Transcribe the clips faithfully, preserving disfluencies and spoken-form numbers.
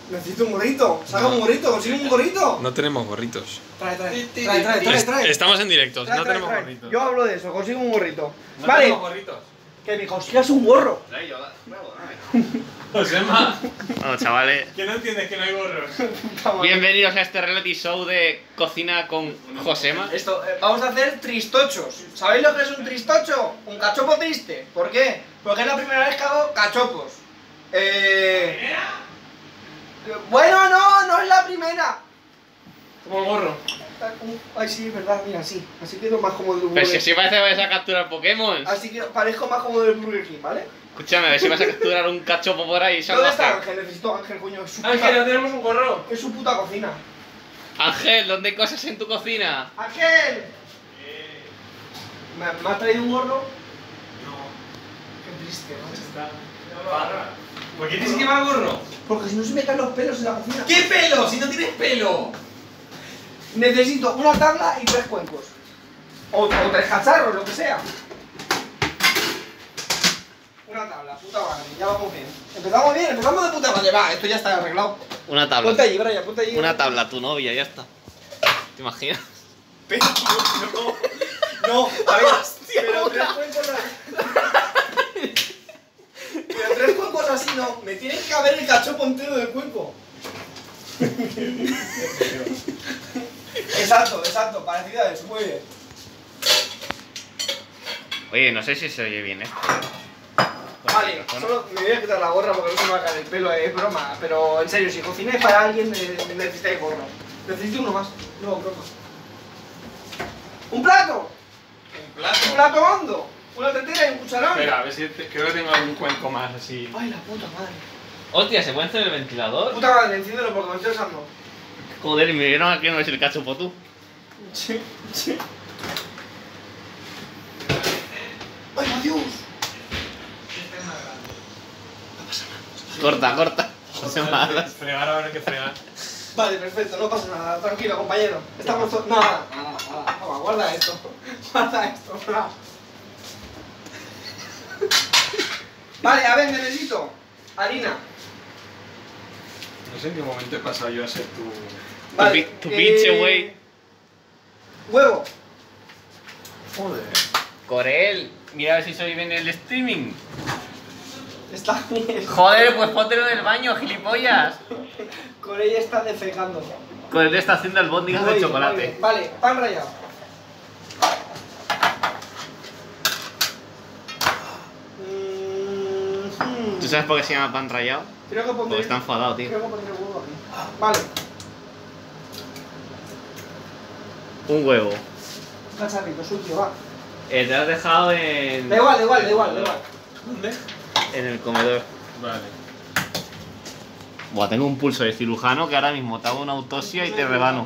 Necesito un gorrito. Saca no. un gorrito, consigue un gorrito. No tenemos gorritos. Trae, trae, trae, trae, trae, trae. Estamos en directos, trae, no trae, tenemos trae. gorritos. Yo hablo de eso, consigue un gorrito. No vale. tenemos gorritos. Que me consigas un gorro. Trae yo, Josema. Bueno, chavales. ¿Qué no entiendes que no hay gorros? Bienvenidos a este reality show de cocina con Josema. Esto, eh, vamos a hacer tristochos. ¿Sabéis lo que es un tristocho? Un cachopo triste. ¿Por qué? Porque es la primera vez que hago cachopos. Eh... Bueno, no, no es la primera. Como el gorro. Ay, sí, es verdad, mira, sí. Así quedo más cómodo del Pero Burger si así parece que vais a capturar Pokémon. Así que parezco más cómodo del Burger King, ¿vale? Escúchame, a ver si vas a capturar un cachopo por ahí. ¿Dónde está Ángel? Necesito Ángel, coño. Es su puta... Ángel, no tenemos un gorro. Es su puta cocina. Ángel, ¿dónde hay cosas en tu cocina? ¡Ángel! Eh... ¿Me, ¿Me ha traído un gorro? No. Qué triste, macho. Está. ¿Por qué tienes que llevar gorro? Porque si no se me caen los pelos en la cocina. ¿Qué pelo? Si no tienes pelo. Necesito una tabla y tres cuencos. O, o tres cacharros, lo que sea. Una tabla, puta madre, ya vamos bien. Empezamos bien, empezamos de puta madre. Va, esto ya está arreglado. Una tabla. Ponte allí, Brian, ponte allí. Una tabla, tu novia, ya está. ¿Te imaginas? Pero, no, no, a ver, hostia, pero tres cuencos así. Pero tres cuencos así no, me tiene que caber el cachopo entero del cuenco. Exacto, exacto, parecido a eso, muy bien. Oye, no sé si se oye bien esto. Vale, solo me voy a quitar la gorra porque no se me va a caer el pelo, es broma. Pero en serio, si cocináis para alguien necesitáis gorro. Necesito uno más, no, broma. ¿Un plato? ¿Un plato? ¿Un plato hondo? ¿Una tetera y un cucharón? Espera, a ver si te... creo que tengo algún cuenco más así. Ay, la puta madre. Hostia, ¿se puede encender el ventilador? Puta madre, enciéndelo porque me estoy usando. Joder, y me vieron a que no es el cachopo tú. Sí, sí. ¡Ay, adiós! Corta, corta. Josema. Fregar ahora hay que fregar. Vale, perfecto, no pasa nada, tranquilo, compañero. Estamos todos... Nada, nada, nada. Toma, guarda esto. Guarda esto, nada. Vale, a ver, necesito harina. No sé en qué momento he pasado yo a ser tu... Vale, tu pi- tu pinche güey. eh... Huevo. Joder. Corel, mira a ver si soy bien el streaming. Está bien. Joder, pues póntelo del baño, gilipollas. Con ella está defecando. Corel está haciendo albóndigas de chocolate. Vale, pan rallado. ¿Tú sabes por qué se llama pan rallado? Creo que pondré... Porque está enfadado, tío. Creo que pondré huevo aquí. Vale. Un huevo. Un cacharrito sucio, va. Eh, te lo has dejado en... Da igual, da igual, da igual, da igual. ¿Dónde? En el comedor. Vale. Buah, tengo un pulso de cirujano que ahora mismo te hago una autopsia y te rebano.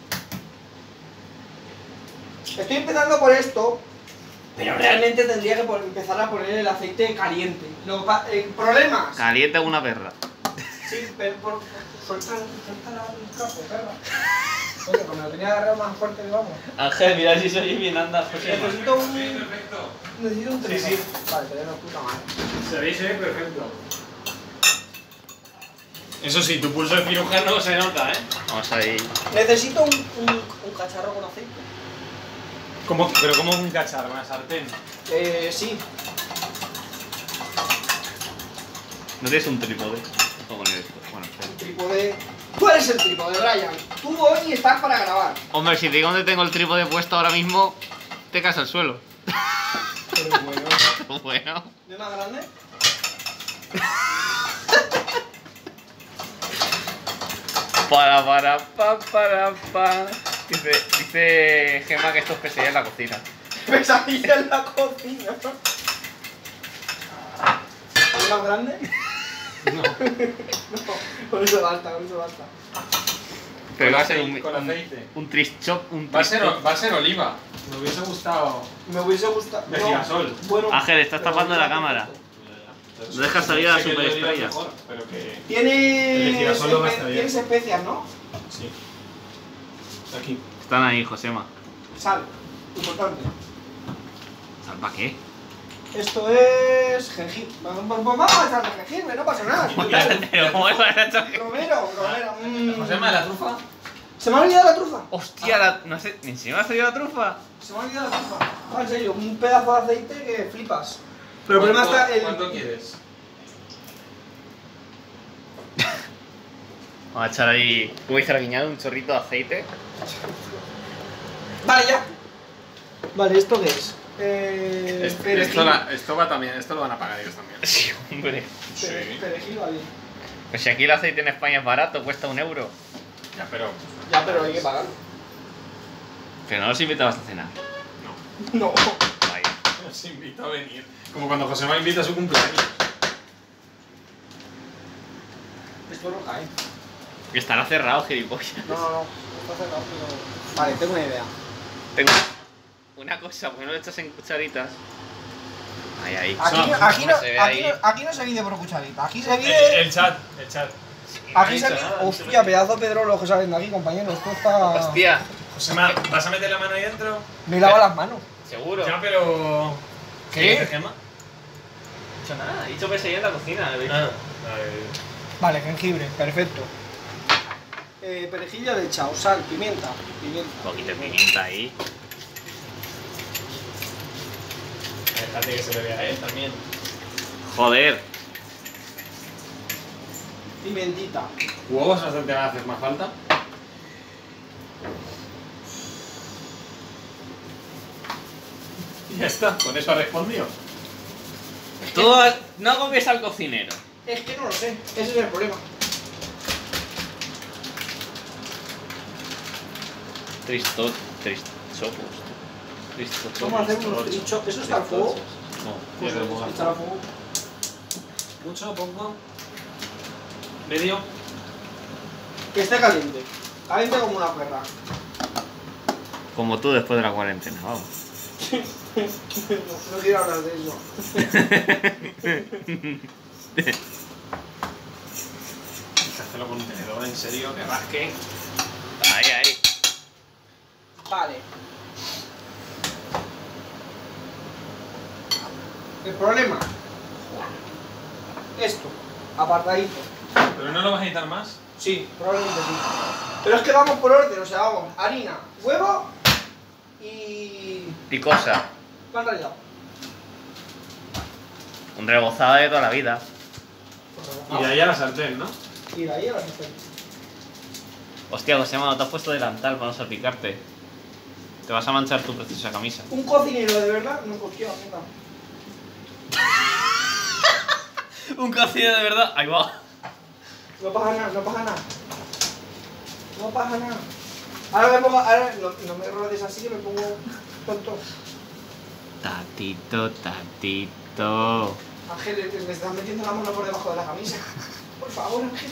Estoy empezando por esto, pero realmente tendría que por empezar a poner el aceite caliente. Lo pa eh, ¿Problemas? Caliente una perra. Sí, pero por... Suelta, suelta la- el capo, perra. Oye, cuando lo tenía agarrado más fuerte, vamos. Ángel, mira si soy bien, anda, José. Necesito un... Perfecto. Necesito un Sí, tres. sí. Vale, pero no, puta madre. Se veis, eh, perfecto. Eso sí, tu pulso de cirujano se nota, ¿eh? Vamos ahí. Necesito un, un, un cacharro con aceite. ¿Cómo? ¿Pero cómo un cacharro? ¿Una sartén? Eh, sí. ¿No tienes un trípode? ¿Cómo poner esto? Bueno, Un espera. trípode... Tú eres el trípode, Brian. Tú hoy estás para grabar. Hombre, si te digo dónde tengo el trípode puesto ahora mismo, te caes al suelo. Pero bueno. Bueno. ¿De más grande? Para, para, pa, para, pa. Dice, dice Gemma que esto es pesadilla en la cocina. Pesadilla en la cocina. ¿Es más grande? No. No, con eso basta, con eso basta. Pero Con va a ser aceite, un, con un, aceite. un trischop, un Va a ser, trischop. va a ser oliva. Me hubiese gustado. Me hubiese gustado... De girasol. Bueno, Ángel, estás pero tapando la está cámara. No No dejas salir a la sé que el de oliva es superestrella. mejor, pero que... El de Tienes, girasol no va a estar espe- bien. tienes especias, ¿no? Sí. Aquí. Están ahí, Josema. Sal, importante. ¿Sal para qué? Esto es jengibre. Vamos a echarle jengibre, no pasa nada. Pero ¿cómo es para echar? Romero, romero. Mm. ¿Cómo se llama la trufa? ¿Se me ha olvidado la trufa? Hostia, la, no sé, ¿ni encima ha salido la trufa? Se me ha olvidado la trufa. No, en serio, un pedazo de aceite que flipas. Pero el problema está el... ¿Cuánto quieres? Vamos a echar ahí, como dice la guiñada, un chorrito de aceite. Vale, ya. Vale, ¿esto qué es? Eh... Esto, perejil. esto, la- esto va también, esto lo van a pagar ellos también. Sí, hombre. Pere- Sí. Perejil va bien. Pues si aquí el aceite en España es barato, cuesta un euro. Ya, pero. Ya, pero hay que pagarlo. Pero no los invitabas a cenar. No. No. Vaya. Os invito a venir. Como cuando José me invita a su cumpleaños. Esto no cae. Que estará cerrado, gilipollas. No, no, no. Está cerrado, pero... Vale, tengo una idea. Tengo una cosa, ¿por qué no le echas en cucharitas? Ahí, ahí. Aquí, No, aquí, no, ¿cómo se ve aquí, ahí? no, aquí no se mide por cucharita. Aquí se El, mide... el chat, el chat. Aquí se no ha mide... dicho nada, Hostia, pedazo de pedro los que salen de aquí, compañero. Esto está... Hostia, José, ¿vas a meter la mano ahí dentro? Me lavo las manos. seguro. Ya, pero. ¿Qué? dice Gemma? No he dicho nada, he dicho que seguía en la cocina. ¿Lo he dicho? Ah, a ver. Vale, jengibre, perfecto. Eh, perejilla de chao, sal, pimienta. Pimienta. Un poquito de pimienta ahí. Déjate que se le vea a él también. Joder. Pimentita. ¿Huevos no te van a hacer más falta? Y ya está, con eso ha respondido. Tú no copies al cocinero. Es que no lo sé, ese es el problema. Tristo, tristopos. Tristopos. Vamos a hacer unos trichos. ¿Eso está al fuego? No. Pues Sí, pero echar al fuego. Mucho, poco. Medio. Que esté caliente. Caliente como una perra. Como tú después de la cuarentena, vamos. No, no quiero hablar de eso. Hacerlo con un tenedor, en serio, que rasque. Ahí, ahí. Vale. El problema. Esto. Apartadito. ¿Pero no lo vas a editar más? Sí, probablemente sí. Pero es que vamos por orden, o sea, vamos. Harina, huevo y... Y cosa. pan rallado. Un rebozado de toda la vida. Y de ahí a la sartén, ¿no? Y de ahí a la sartén. Hostia, José, no te has puesto delantal para no salpicarte. Te vas a manchar tu preciosa camisa. Un cocinero de verdad, no hostia, neta. Un cocinero de verdad. Ahí va. No pasa nada, no pasa nada. No pasa nada. Ahora me pongo, ahora no, no me rodes así que me pongo tonto. Tatito, tatito. Ángel, me estás metiendo la mano por debajo de la camisa. Por favor, Ángel.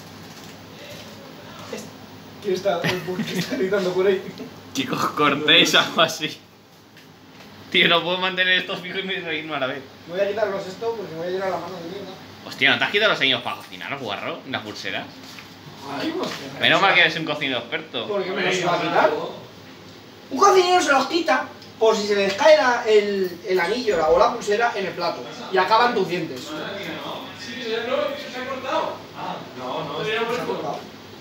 Es- ¿Quién está, ¿Quién está gritando por ahí? Chicos, cortéis algo así. Tío, no puedo mantener esto fijo y reírme a la vez. Me voy a quitarlos esto porque me voy a llenar la mano de mierda. Hostia, ¿no te has quitado los años para cocinar, guarro? ¿Las pulseras? Ay, hostia. Menos mal que eres un cocinero experto. ¿Por qué me los iba a quitar? Un cocinero se los quita por si se les cae la- el, el anillo la- o la pulsera en el plato y acaban tus dientes. Sí, se ha cortado. Ah, no, no. Se ha cortado.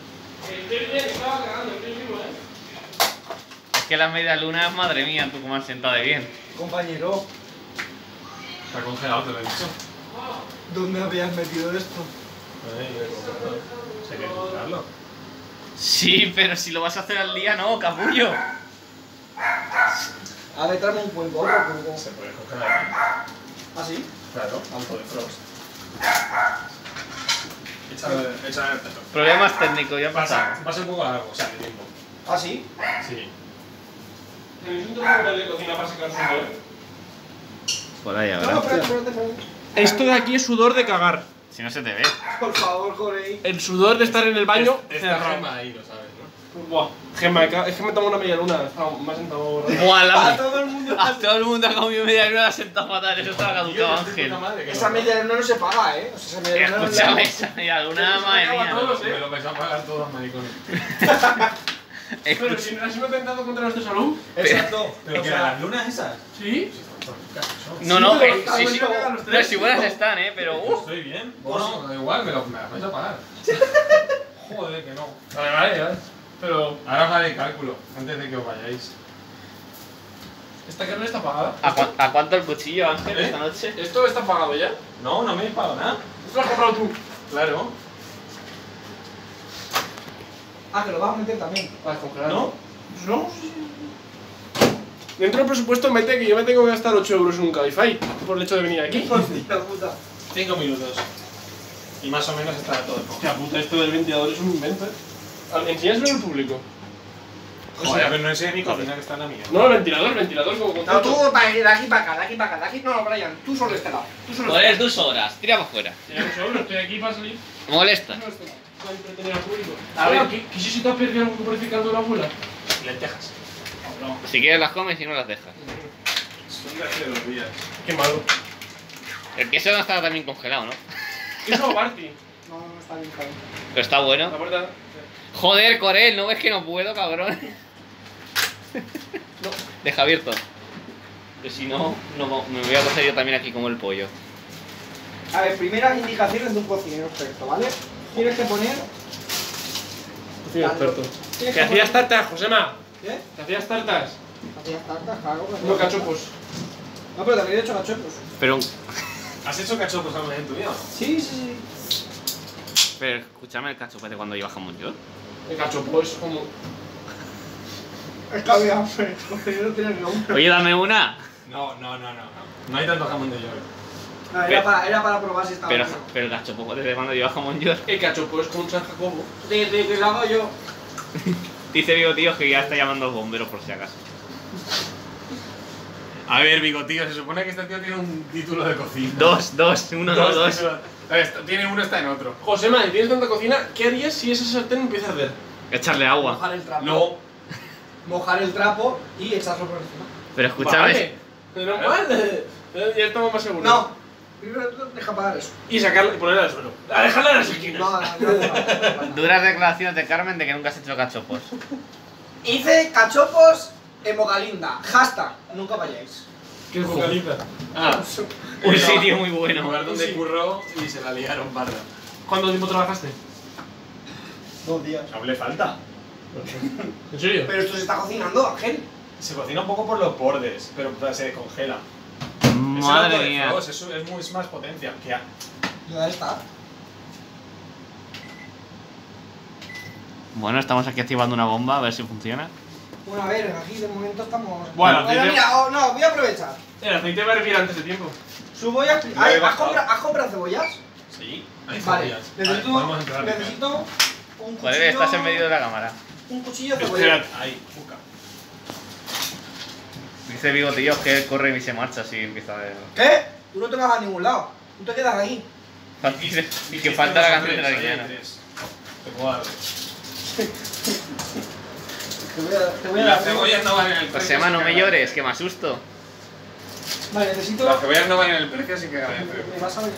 Es que la media luna, madre mía, tú cómo has sentado de bien. Compañero, Está congelado, te lo he dicho. ¿dónde habías metido esto? Ay, yo he congelado. Se quiere congelarlo. Sí, pero si lo vas a hacer al día, no, capullo. A ver, tráeme un cuenco, otro cuenco. Se puede congelar. ¿Ah, sí? Claro, alto de frost. Échale, échale el plato. Problemas técnicos, ya Pasa, pasa. pasa un poco largo, o sea, de tiempo. ¿Ah, sí? Sí. ¿Tenéis un tutorial de cocina para secar sudor? Por ahí No, no, ahora. espérate, espérate, espérate. Esto de aquí es sudor de cagar. Si no se te ve. Por favor, Corey. El sudor de estar en el baño. Esta cerrado. gema ahí, lo sabes, ¿no? Buah, Gemma, es que me tomo una media luna. Está- Me ha sentado borracho. Buah, A la... todo el mundo. A todo el mundo ha comido media luna, ha sentado fatal. Eso estaba caducado, Ángel. Esa media luna no se paga, ¿eh? O sea, esa media luna no Escúchame, la- esa media luna, madre mía. Me lo vais a pagar todos, maricones. Pero si no has intentado contra nuestra salud. Exacto. ¿Pero que las lunas esas? ¿Sí? No, no, Sí, eh, pero sí, está sí. bueno que los No, tres, si buenas tío. están, eh, pero uh. Estoy bien. Bueno, da igual, me, lo, me las vais a pagar. Joder, que no. Vale, vale, ya. Pero. Ahora os haré cálculo, antes de que os vayáis. ¿Esta carne está pagada? ¿A, cua- a cuánto el cuchillo, Ángel, ¿Eh? esta noche? ¿Esto está pagado ya? No, no me habéis pagado nada. ¿Esto lo has comprado tú? Claro. Ah, que lo vas a meter también. Vas congelado. ¿No? No, sí. Dentro del presupuesto mete que yo me tengo que gastar ocho euros en un Cabify por el hecho de venir aquí. Hostia puta. Cinco minutos. Y más o menos estará todo. Hostia puta, esto del ventilador es un invento, eh. Al- Enséñaselo al público. Joder, pero no enseñé mi cocina que está en la mía. No, el ventilador, el ventilador como No, concepto. tú pa- de aquí para acá, de aquí para acá, de aquí. No, no, Brian, tú solo este lado. Tú solo Joder, este tus horas, tira para afuera. Tenemos euros, estoy aquí para salir. Molesta. No, esto no. Para entretener al público. A A ver. ver, ¿qué, ¿qué si te ha perdido algo que parece caldo de la abuela? Lentejas. No. Si quieres las comes y no las dejas. Son de hace dos días. Qué malo. El queso no estaba también congelado, ¿no? Eso, Barty. No, no está bien, está bien. Pero está bueno. La puerta. Joder, Corel, ¿no ves que no puedo, cabrón? No, deja abierto. Que si no, no, me voy a coger yo también aquí como el pollo. A ver, primeras indicaciones de un cocinero experto, ¿vale? Tienes que poner. Cocina experto. Tienes Que que hacías poner. tartas, Josema. ¿Qué? Que hacías tartas. Hacías tartas, claro. pero- No cachopos. No, pero también he hecho cachopos. Pero, ¿Has hecho cachopos alguna vez en tu vida o no? Sí, sí, sí. pero escúchame el cachopete cuando lleva jamón york. El cachopo es como. Es que había, pero el cocinero tiene el nombre. Oye, dame una. No, no, no, no. No hay tanto jamón de york. No, era Pero- para, era para probar si estaba Pero, bueno. pero el cachopo desde cuando lleva jamón york. El cachopo es como un San Jacobo. De, de que lo hago yo. Dice Bigotillo que ya está llamando a los bomberos por si acaso. A ver, bigotillo, se supone que este tío tiene un título de cocina. Dos, dos, uno, no, dos. títulos. A ver, tiene uno, está en otro. Josema, si tienes tanta cocina, ¿qué harías si esa sartén empieza a arder? Echarle agua. Mojar el trapo. No. Mojar el trapo y echarlo por encima. Pero escúchame. Vale. Pero vale. Ya estamos más seguros. No. Primero deja pagar eso. Y sacarla y ponerla al suelo. A dejarla en las esquinas. No, no, no, no, no. Duras declaraciones de Carmen de que nunca has hecho cachopos. Hice cachopos en Bocalinda. Hashtag. Nunca vayáis. ¿Qué es vocaliza? Ah, un sitio muy bueno. El lugar donde Sí. curró y se la liaron parda. ¿Cuánto tiempo trabajaste? Dos días. Aún le falta. ¿En serio? Pero esto se está cocinando, Ángel. Se cocina un poco por los bordes, pero se descongela. Madre Ese mía. fuegos, eso es, muy, es más potencia. Que a- Ya está. Bueno, estamos aquí activando una bomba, a ver si funciona. Bueno, a ver, aquí de momento estamos. Bueno, Bueno, dice- mira, oh, no, voy a aprovechar. El aceite va a hervir antes de tiempo. Subo voy a expli- Lo he Ay, ¿Has bajado. comprado, ¿Has comprado cebollas? Sí, hay Vale. cebollas. Necesito, Vale, podemos entrar. necesito un cuchillo. Joder, estás en medio de la cámara. Un cuchillo de cebolla. Espera, ahí, busca. Dice Bigotillo que él corre y se marcha si empieza a ver. ¿Qué? Tú no te vas a ningún lado. Tú te quedas ahí. Y que falta la canción de la guiana. Te puedo dar. Te voy a, te voy a Las dar. cebollas no van en el precio. Josema, no sin me que llores, que me asusto. Vale, necesito. Las cebollas no van en el precio sin que Me ganen. me vas a venir.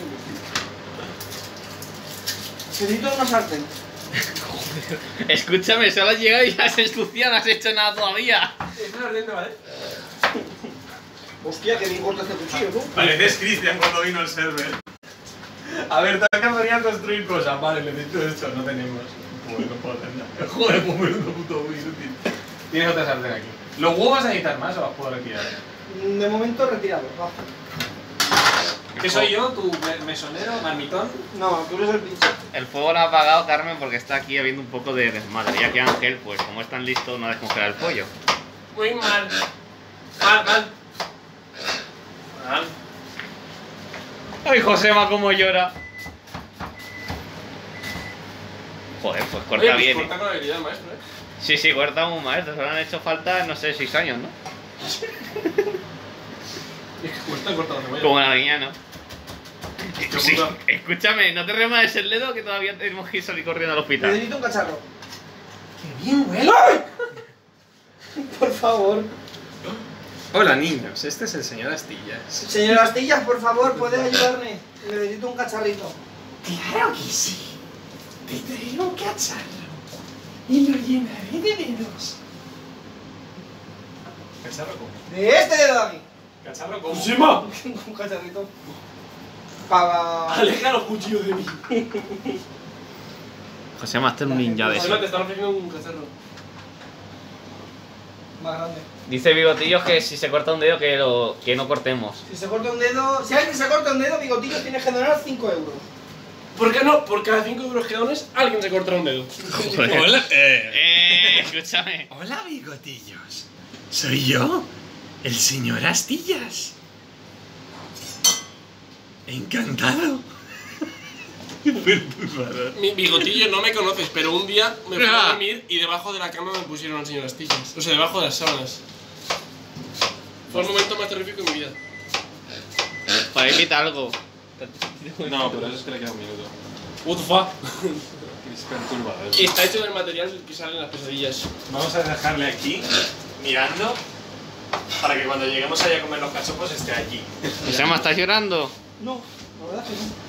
Necesito una sartén. Escúchame, solo has llegado y ya has ensuciado, no has hecho nada todavía. Está ardiendo, ¿vale? Hostia, que bien corto este cuchillo, tú. Pareces Cristian cuando vino el server. A ver, te que construir cosas. Vale, necesito esto. No tenemos. Joder, no puedo hacer nada. Joder, pues menudo puto muy inútil. Tienes otra sartén aquí. ¿Los huevos vas a necesitar más o los puedo retirar? De momento retirado. Va. ¿Qué soy yo? ¿Tu me- mesonero? ¿Marmitón? No, tú eres el pinche. El fuego lo ha apagado Carmen porque está aquí habiendo un poco de desmadre. Ya que Ángel, pues como es tan listo, no ha descongelado el pollo. Muy mal. Mal, mal. Mal. Ay, Josema, cómo llora. Joder, pues corta Oye, pues bien. corta con habilidad, maestro, ¿eh? Sí, sí, corta un maestro. Solo han hecho falta, no sé, seis años, ¿no? Es que corta, corta la cebolla. Como la guía, ¿no? Qué Sí, puta. escúchame, no te remas el dedo que todavía tenemos que ir salir corriendo al hospital. Necesito un cacharro. ¡Qué bien huele! Por favor. Hola niños, este es el señor Astillas. Señor Astillas, por favor, ¿puede ayudarme? Necesito un cacharrito. Claro que sí. Te traigo un cacharro. Y lo llenaré de dedos. Cacharro como. De este dedo de aquí. Cacharro como. ¡Josema! Un cacharrito. Para... Aleja los cuchillos de mí. José Master un ninja de Josema, eso. te están ofreciendo un cacharro. Más grande. Dice Bigotillos que si se corta un dedo que, lo, que no cortemos. Si se corta un dedo... Si alguien se corta un dedo, Bigotillos tienes que donar cinco euros. ¿Por qué no? Por cada cinco euros que dones, alguien se cortará un dedo. Hola, eh. Eh, escúchame. Hola, bigotillos. ¿Soy yo? El señor Astillas. Encantado. Perturbador. Mi bigotillo no me conoces, pero un día me fui Ah. a dormir y debajo de la cama me pusieron al señor Astillas. O sea, debajo de las sábanas. Fue el momento más terrífico de mi vida. Para invita algo. No, pero eso es que le queda un minuto. What the fuck? Es perturbador. Y está hecho del material que sale en las pesadillas. Vamos a dejarle aquí, mirando, para que cuando lleguemos allá a comer los cachopos esté allí. José Master, ¿estás llorando? No, la verdad es que no.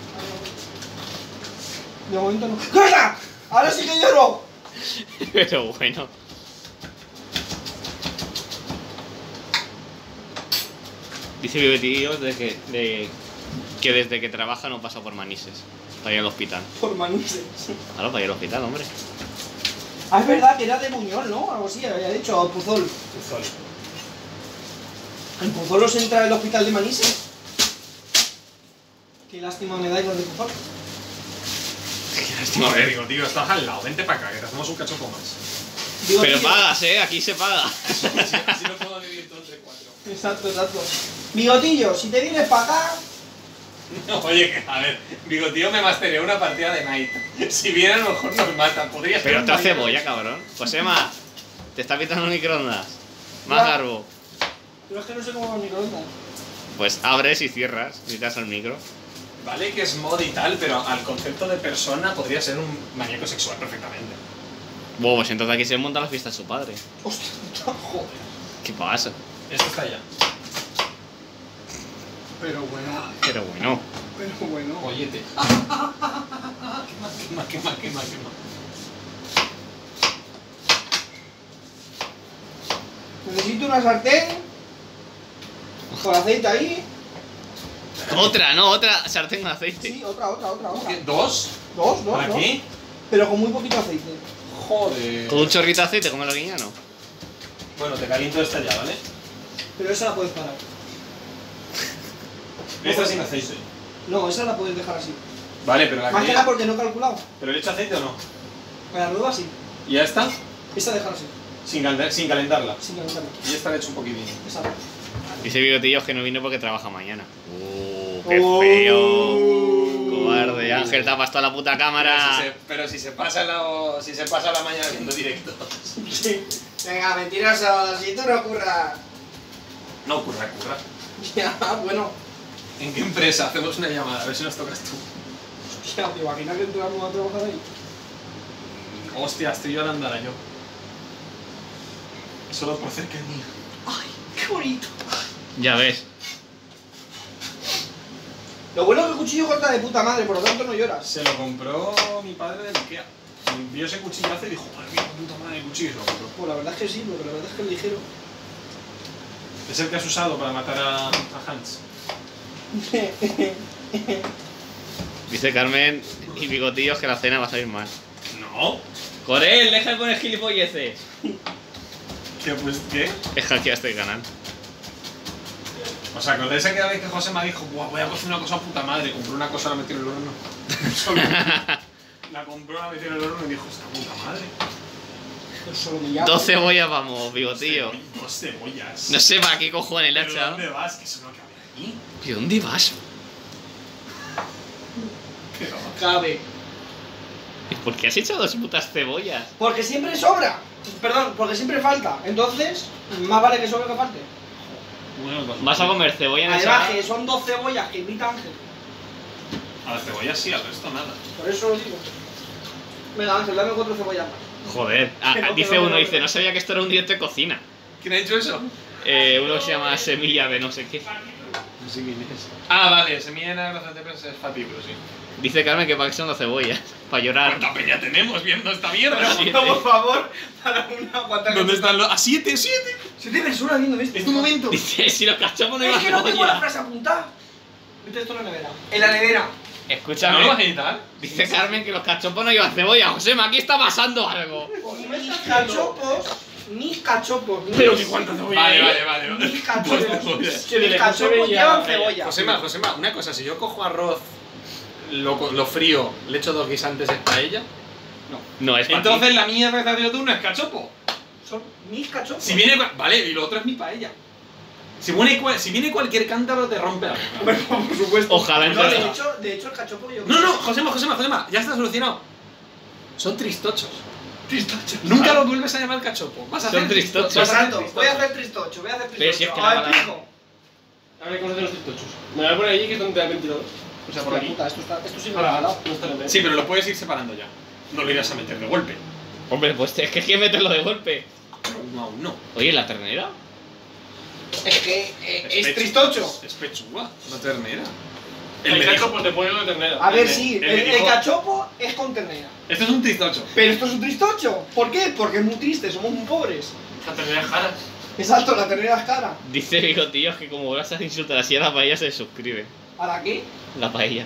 De momento no. ¡Corta! ¡Ahora sí que lloro! Pero bueno. Dice Bigotillos de que, de, que desde que trabaja no pasa por Manises. Para ir al hospital. Por manises. Claro, para ir al hospital, hombre. Ah, es verdad que era de Buñol, ¿no? Algo así, había dicho, o Puzol. ¿En Puzol os entra el hospital de Manises? Qué lástima me dais los de Puzol. A ver, digo, tío, estás al lado, vente para acá, que te hacemos un cachopo más. Digo, Pero tío, pagas, eh, aquí se paga. Así, así lo puedo dividir todo entre cuatro. Exacto, exacto. Bigotillo, si te vienes para acá... No, oye, que, a ver, Bigotillo me mastereó una partida de Night. Si viene a lo mejor nos mata, podría ser. Pero un otra mañana. cebolla, cabrón. Josema, te está pitando un microondas. Más Ya. garbo. Pero es que no sé cómo va el microondas. Pues abres y cierras, necesitas el micro. Vale que es mod y tal, pero al concepto de persona podría ser un maníaco sexual perfectamente. Bueno, pues entonces aquí se monta la fiesta de su padre. Hostia, joder. ¿Qué pasa? Esto está ya. Pero bueno, Pero bueno. pero bueno. Oyete. Quema, quema, quema, quema. Necesito una sartén. Con aceite ahí. Otra, no, otra sartén con aceite. Sí, otra, otra, otra, otra. ¿Qué? ¿Dos? Dos, dos, ¿Para dos. qué? Pero con muy poquito aceite. Joder. Con un chorrito de aceite como el guiñano. Bueno, te caliento esta ya, ¿vale? Pero esa la puedes parar. Esta sin aceite. No, esa la puedes dejar así. Vale, pero la Más que que... nada porque no he calculado. ¿Pero le echo aceite o no? Para la nueva sí. ¿Y ya está? Esa dejar así. Sin, cal- sin calentarla. Sin calentarla. Y esta le echo un poquitín. Esa. Dice Bigotillos que no vino porque trabaja mañana. Uh, qué Oh. feo. Cobarde. Ángel, tapas toda la puta Pero si cámara. se, pero si se pasa la, si se pasa la mañana viendo directos. Sí. Venga, mentiroso, si tú no curras. No, curra, curra. Ya, bueno. ¿En qué empresa? Hacemos una llamada, a ver si nos tocas tú. Hostia, ¿te imaginas que entramos a trabajar ahí? Hostia, estoy llorando ahora yo. Solo por ser que es mío. Ay, qué bonito. Ya ves. Lo bueno es que el cuchillo corta de puta madre, por lo tanto no lloras. Se lo compró mi padre del Ikea. Vio ese cuchillazo y dijo, madre mía, qué puta madre de cuchillo, y se lo compró. Pues la verdad es que sí, porque la verdad es que es ligero. Es el que has usado para matar a, a Hans. Dice Carmen y Bigotillos que la cena va a salir mal. No. Corel, deja de poner gilipolleces. ¿Qué, pues, qué? Es hackea este canal. O sea, ¿acordáis aquella vez que José me dijo, buah, voy a cocinar una cosa a puta madre? Compró una cosa, la metió en el horno. Solo- la compró, la metió en el horno y dijo, esta puta madre. Solo me llamo. Dos cebollas vamos, Bigotillo. Ceboll- Dos cebollas. No sé para qué cojones le ha ¿Pero echado. dónde vas? Que eso no cabe aquí. ¿Y dónde vas? ¿Qué va? Cabe. ¿Y por qué has hecho dos putas cebollas? Porque siempre sobra. Perdón, porque siempre falta. Entonces, más vale que sobre que falte. Bueno, pues- ¿Vas a comer cebolla en Además, esa? que son dos cebollas que invita Ángel. A las cebollas sí, al resto nada. Por eso lo digo. Venga, Ángel, dame cuatro cebollas más. Joder, ah, Que no, ah, que dice no, que uno, no, dice, que no. no sabía que esto era un directo de cocina. ¿Quién ha hecho eso? Eh, uno se llama Semilla de no sé qué. No sé quién es. Ah, vale, semilla negra de es Fati, pero sí. Dice Carmen que para qué son las cebollas. Para llorar. ¿Cuánta peña tenemos viendo esta mierda? Pero, por favor, para una cuanta ¿Dónde están los...? ¡A siete, siete! Siete personas viendo esto. ¡Es tu momento! Dice, si los cachopos no Es iban que no tengo la cebolla. frase apuntada. Mete esto en la nevera. En la nevera. Escúchame. ¿No lo vas a editar? Dice Carmen que los cachopos no llevan cebolla. Josema, aquí está pasando algo. Mis cachopos. Mis cachopos. Pero mis- que cuánta cebolla Vale, hay. vale, vale. vale. Mis cachopos. Que de Mis lejos se cachopos veía- llevan cebolla. Josema, Josema, una cosa, si yo cojo arroz, lo, co- lo frío, le echo dos guisantes en paella, No, es para ti. entonces la mierda que has dicho tú no es cachopo. Son mis cachopos. Si viene... cua- Vale, y lo otro es mi paella. Si viene, cua- si viene cualquier cántaro te rompe la boca. Bueno, por supuesto. Ojalá No, de entonces. hecho, de hecho, el cachopo yo. No, no, Josema, Josema, Josema, ya está solucionado. Son tristochos. Tristocho. Nunca lo vuelves a llamar cachopo. Vas a Son hacer tristochos. Vas a hacer Exacto. Voy a hacer tristocho. Voy a hacer Pero si tristocho. es que la A ver, palabra- explico. A ver, ¿cómo se hacen los tristochos? Me voy a poner allí que es donde hay ventilador. O sea, por Hostia aquí. puta, esto, está, esto sí me lo Ahora, ha regalado. no está en el Sí, pero lo puedes ir separando ya. No lo irás a meter de golpe. Hombre, pues es que hay que meterlo de golpe. No, no. Oye, ¿la ternera? Es que eh, es pechu- tristocho. Es pechuga, no ternera. El El cacho medijo. pues de pollo de ternera. A ver, El- sí, el el, el medijo- cachopo es con ternera. Este es un tristocho. Pero esto es un tristocho. ¿Por qué? Porque es muy triste, somos muy pobres. La ternera es cara. Exacto, la ternera es cara. Dice Bigotillos que como vas a insultar así a la paella se suscribe. ¿Ahora qué? La paella.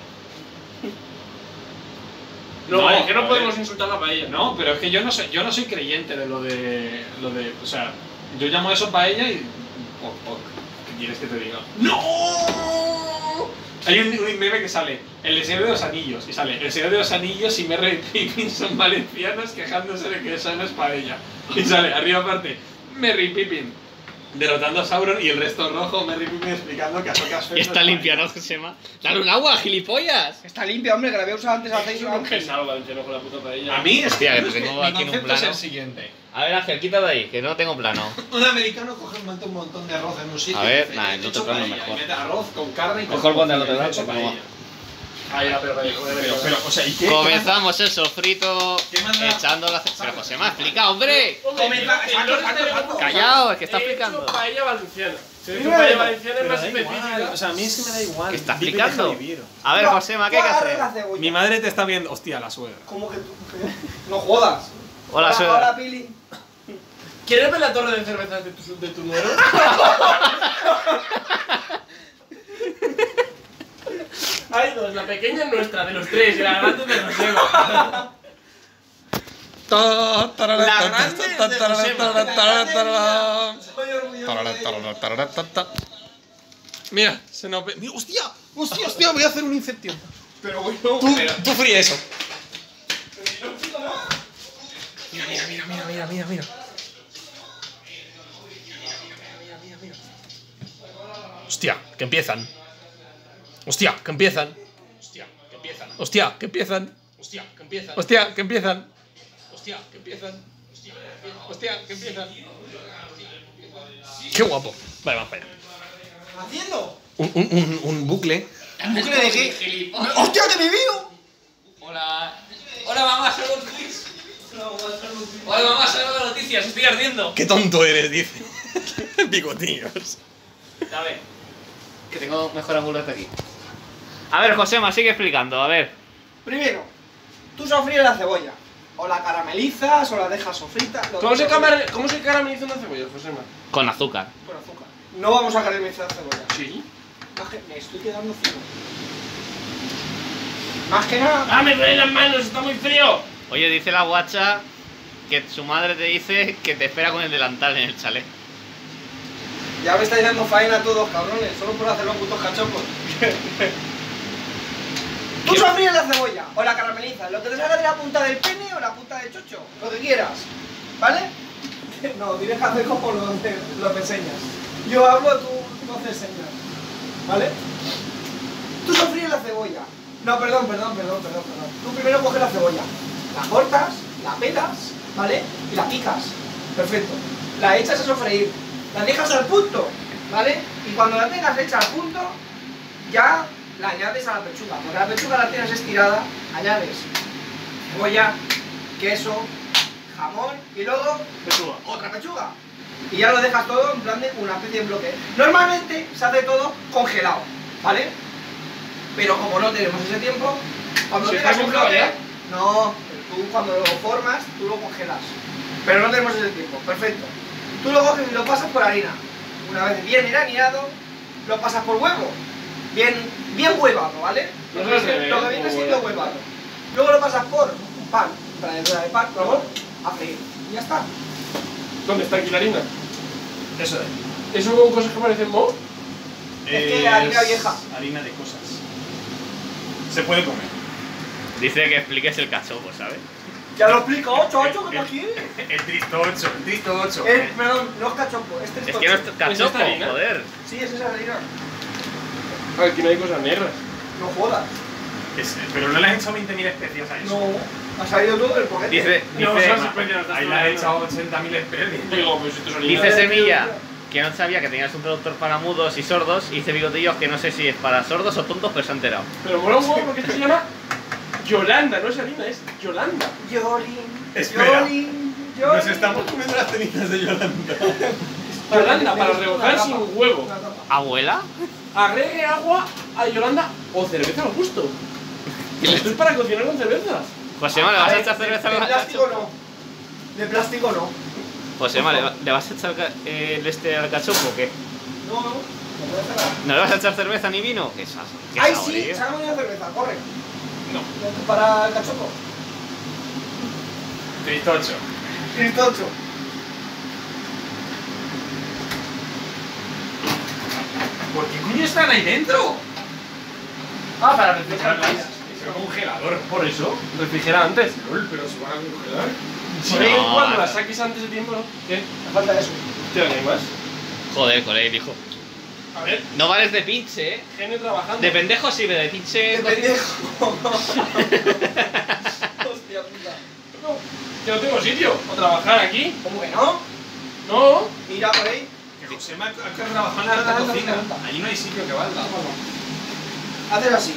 No, No, es que no a podemos ver. insultar la paella. No, pero es que yo no soy, yo no soy creyente de lo de. lo de. O sea, yo llamo eso paella y. Poc, poc. ¿Qué quieres que te diga? ¡No! Hay un, un meme que sale, El Señor de los Anillos, y sale, El Señor de los Anillos y Merry y Pippin son valencianos quejándose de que eso no es paella. Y sale, arriba aparte, Merry y Pippin derrotando a Sauron y el resto rojo, Merry y Pippin explicando que a tocas Y está limpia, ¿no, Josema? ¡Dale un agua, gilipollas! Está limpia, hombre, que la había usado antes hace Es un pesado valenciano con la puta paella. A mí es Hostia, que es tengo mi aquí en un concepto es plano. el siguiente. A ver, Ángel, quítalo ahí, que no tengo plano. Un americano coge un montón, un montón de arroz en un sitio. A ver, y dice, nah, el "He otro hecho plano paella", mejor. y mete arroz con carne y con Mejor pon el otro y lado, hecho porque no va. paella. Ahí la pero paella. Pero, pero, o sea, ¿y qué? Comenzamos el sofrito ¿Qué manda? echando la... ce- Pero Josema, explica, hombre. Comenta- exacto, exacto, exacto. Callao, es que está He explicando. hecho paella valenciana. Si he hecho Primero, paella valenciana es Pero más da igual, específica. o sea, a mí es que me da igual. ¿Qué está Vive y explicando? deja vivir. A ver, No, Josema, ¿qué hay que tú agarra la hacer? cebolla. Mi madre te está viendo. Hostia, la suegra. ¿Cómo que tú? No jodas. Hola, suegra. Hola, Pili. ¿Quieres ver la torre de cervezas de tu, de tu nuero? Hay dos, la pequeña es nuestra, de los tres, y la grande es de Josema. La grande es de Josema. Soy orgulloso de ella. Mira, se nos ve. Mira, ¡hostia! ¡Hostia, hostia! Voy a hacer un Inception. Pero bueno, Tú, pero- tú fríe eso. Mira, mira, mira, mira, mira, mira, mira. Hostia, que empiezan. Hostia, que empiezan. Hostia, que empiezan. Hostia, que empiezan. Hostia, que empiezan. Hostia, que empiezan. Hostia, que empiezan. Hostia, que empiezan. Qué guapo. Vale, vamos para allá. ¿Haciendo? Un, un, un, un bucle. ¿Un bucle de qué? ¡Hostia, de mi vídeo! Hola. Hola, mamá, salgo en Twitch. Hola, mamá, salgo de noticias, estoy ardiendo. Qué tonto eres, dice. Bigotillos. A ver. Que tengo mejor ángulo hasta aquí. A ver, Josema, sigue explicando, a ver. Primero, tú sofríes la cebolla. O la caramelizas, o la dejas sofrita. lo ¿Cómo que se, tú camar- ¿Cómo se carameliza una cebolla, Josema? Con azúcar. quieras. Con azúcar. No vamos a caramelizar cebolla. Sí. Más que- Me estoy quedando ciego. Más que nada. ¡Ah, me duelen las manos! ¡Está muy frío! Oye, dice la guacha que su madre te dice que te espera con el delantal en el chalet. Ya me estáis dando faena a todos, cabrones, solo por hacer los putos cachopos. Tú sofríes la cebolla o la caramelizas, lo que te salga de la punta del pene o la punta del chocho, lo que quieras, ¿vale? No, tienes que hacer como lo de, lo de señas. Yo hablo, tú no haces señas, ¿vale? Tú sofríes la cebolla. No, perdón, perdón, perdón, perdón, perdón. Tú primero coges la cebolla, la cortas, la pelas, ¿vale? Y la picas. Perfecto. La echas a sofreír. La dejas al punto, ¿vale? Y cuando la tengas hecha al punto, ya la añades a la pechuga. Porque la pechuga la tienes estirada, añades cebolla, queso, jamón y luego Pechuga. otra pechuga. Y ya lo dejas todo en plan de una especie de bloque. Normalmente se hace todo congelado, ¿vale? Pero como no tenemos ese tiempo, Cuando ¿Se tengas está un congelado bloque, ya? no, tú cuando lo formas, tú lo congelas. Pero no tenemos ese tiempo, perfecto. Tú lo coges y lo pasas por harina. Una vez bien graneado, lo pasas por huevo. Bien, bien huevado, ¿vale? No Lo se que, ve, lo que ¿eh? viene Como siendo huevo. huevado. Luego lo pasas por un pan, para dentro de pan, luego a freír. Y ya está. ¿Dónde está aquí la harina? Eso es. ¿Eso con cosas que parecen mo? Es que harina vieja. Harina de cosas. Se puede comer. Dice que expliques el cachopo, ¿sabes? Ya lo he explicado, chocho, ¿qué El- más quieres? El Tristo ocho, el Tristo ocho. Eh, perdón, no es cachopo, es Es tristocho. que no es ¿Es cachopo, esta harina? joder. Sí, es esa harina. Aquí no hay cosas negras. No jodas. Es- pero no le has echado veinte mil especias a eso. No, ha salido todo del poquete. Dice, No, dice, son especias. Ahí le has echado ochenta mil especias. Digo, pues esto es harina. dice Semilla que no sabía que tenías un traductor para mudos y sordos. Y dice Bigotillos que no sé si es para sordos o tontos, pero se ha enterado. Pero mola un huevo porque esto se llama Yolanda, no es harina, es Yolanda. Yolín, Espera. Yolín, Yolín. Nos estamos comiendo las cenizas de Yolanda. Yolanda para remojar sin huevo. ¿Abuela? Agregue agua a Yolanda o cerveza al gusto. Esto es para cocinar con cerveza. Josema, ¿le vas a echar cerveza De al plástico cachopo? no. De plástico no. Josema, ¿le, va- ¿le vas a echar ca- eh, el este al cachopo o qué? No, no. No puede cerrar. ¿No le vas a echar cerveza ni vino? ¿Qué sa- qué Ay, sabor, sí, eh? se ha comido cerveza, corre. No. Para el cachopo. Tristo ocho. Tristocho. ¿Por qué coño están ahí dentro? Ah, para refrescar. Es un congelador. Por eso, refrigera antes. Lol, pero se van a congelar. Por ahí No, cuando no. la saques antes de tiempo, ¿no? ¿Qué? Me falta eso. Hostia, ¿qué hay más? Joder, colega, hijo. A ver, No vales de pinche, eh. genio trabajando. De pendejo sí, pero de pinche. ¡Qué pendejo! Hostia puta. No, que no tengo sitio para trabajar aquí. ¿Cómo que no? No. Mira por ahí. Que José me ha ha trabajado en la alta cocina. Allí no hay sitio que valga. Hacer así.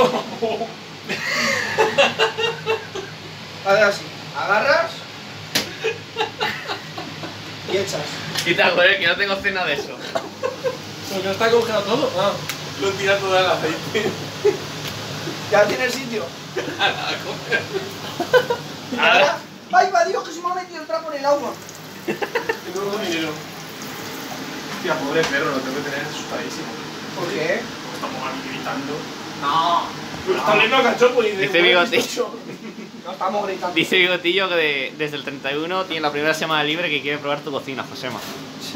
Hacer así. Agarras. Y echas. Quita, joder, que no tengo cena de eso. Porque no está congelado todo. Ah. Lo tira todo al aceite. Ya tienes sitio. Y Ahora- ahora. ¡Ay, va Dios, que se me ha metido el trapo en el agua! Tengo dinero. Hostia, pobre perro, lo tengo que tener asustadísimo. ¿Por qué? Estamos aquí gritando. No. Pero está oliendo a cachopo y de Dice Bigotillo. No estamos gritando. Dice Bigotillo que de- desde el treinta y uno tiene la primera semana libre que quiere probar tu cocina, Josema. Sí.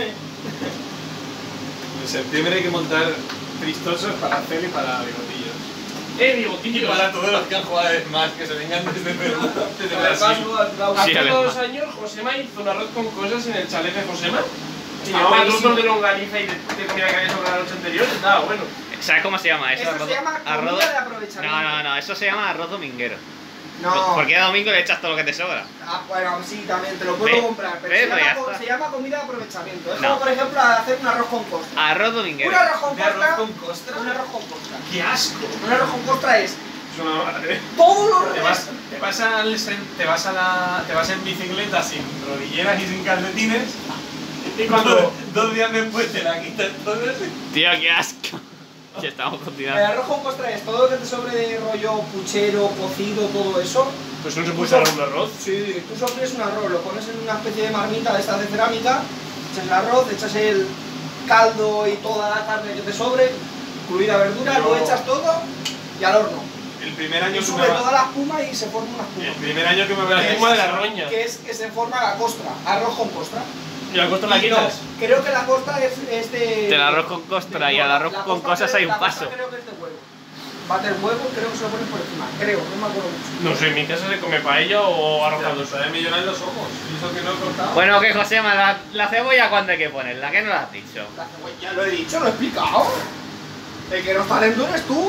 En septiembre hay que montar tristosos para hacer y para bigotillos. Eh, Y bigotillo. para todos los que han jugado de Smash, que se vengan desde Perú, desde Con el Brasil. paso al Brasil. Sí, Hace además. dos años Josema hizo un arroz con cosas en el chalet de Josema. Y Estaba llevaba buenísimo. trozos de longaniza y de, de comida que había sobrado la noche anterior. Estaba bueno. ¿Sabes cómo se llama eso? Eso Arroz- se llama arroz- comida de aprovechamiento. No, no, no, eso se llama arroz dominguero. No. Porque a domingo le echas todo lo que te sobra. Ah, bueno, sí, también te lo puedo Ve, comprar. Pero ve, se, pues llama, ya co- está. se llama comida de aprovechamiento. Es No. como, por ejemplo, hacer un arroz con costra. Arroz Un dominguero. arroz con ¿De arroz costra. con costra? Un arroz con costra. ¡Qué asco! Un arroz con costra es Es una madre. todo lo Te vas, te vas, al, sen- te vas a la, te vas en bicicleta sin rodilleras y sin calcetines y cuando dos días después te la quitas todo eso. Tío, qué asco. Ya estamos El continuando. arroz con costra es todo lo que te sobre de rollo puchero, cocido, todo eso. Pues no se puede Tú usar so- un arroz. Sí, tú sofres un arroz, lo pones en una especie de marmita de estas de cerámica, echas el arroz, echas el caldo y toda la carne que te sobre, incluida verdura, Pero- lo echas todo y al horno. El primer Y año que me sube toda va, la espuma y se forma una espuma. el primer año que me voy a La hacer espuma de la roña. Que es que se forma la costra, arroz con costra. Y la costa la Y no, quitas. creo que la costra es, es de... Del arroz con costra de y al huevo. arroz La con costra cosas creo- hay un la costra paso. creo que es de huevo. Bate el huevo, creo que se lo pones por encima. Creo, no me acuerdo mucho. No sé, en mi casa se come paella o arroz Ya, con pues dulce. me lloran los ojos. Y eso que no he cortado. Bueno, que Josema, la, la cebolla cuándo hay que ponerla, ¿qué no la has dicho? La cebolla, ya lo he dicho, lo he explicado. El que no está lento eres tú.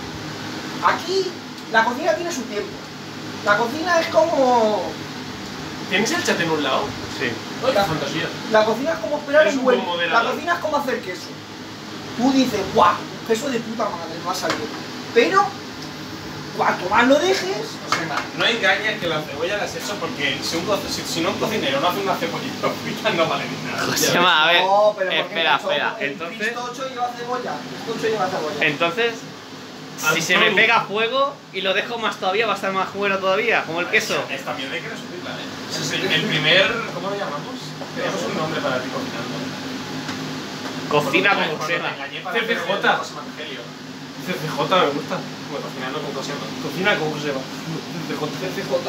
Aquí, la cocina tiene su tiempo. La cocina es como... ¿Tienes el chat en un lado? Sí. ¡Ay, qué fantasía! La cocina es como esperar Eres un un buen... buen La moderador. cocina es como hacer queso. Tú dices, guau, un queso de puta madre, va a salir. Pero, cuanto más lo dejes... No engañes que la cebolla la has hecho porque si, un co- si, si no un cocinero no hace una cebollita frita no vale ni nada. Josema, a ver. No, pero porque espera, el cachopo- espera. El Entonces, pistocho lleva cebolla. El pistocho lleva cebolla. entonces, Si se me pega fuego y lo dejo más todavía, va a estar más bueno todavía, como el queso. Esta mierda hay que subirla, ¿eh? Ese es el, el primer... ¿Cómo lo llamamos? Tenemos un nombre para ti cocinando. Cocina Cuando- con cuando Josema. te engañé para C P J. hacer el José Evangelio. C C J me gusta. Bueno, cocinando con Josema. Cocina con Joseba. C C J. C C J.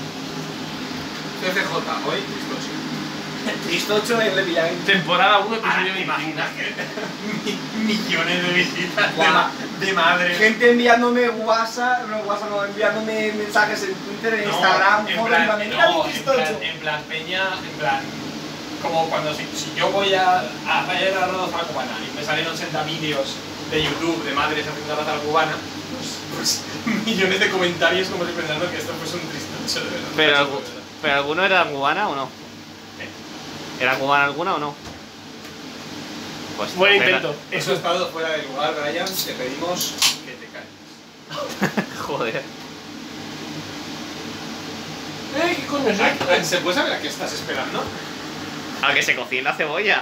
C C J, hoy, Tristocho. Tristocho en el Villain. Temporada uno, Ah, episodio ¿te veinticinco. imaginas que mi- millones de visitas de, Guau. ma- de madres? Gente enviándome WhatsApp, no WhatsApp, no, enviándome mensajes en Twitter, en No, Instagram, en foros, plan, en plan, mira no, mi en Tristocho. plan, en plan, peña, en plan, como cuando si, si yo voy a, a Rayar Arroz a la cubana y me salen ochenta vídeos de YouTube de madres haciendo arroz a la cubana, pues, pues millones de comentarios como si pensando que esto fuese un Tristocho de verdad. Pero, De algu- verdad. pero ¿alguno era cubana o no? ¿Era cubana alguna o no? Pues Buen espera. intento. Eso ha estado fuera de lugar, Brian, te pedimos que te calles. Joder. Eh, ¿qué coño es esto? Ah, ¿se puede saber a qué estás esperando? A que se cocine la cebolla.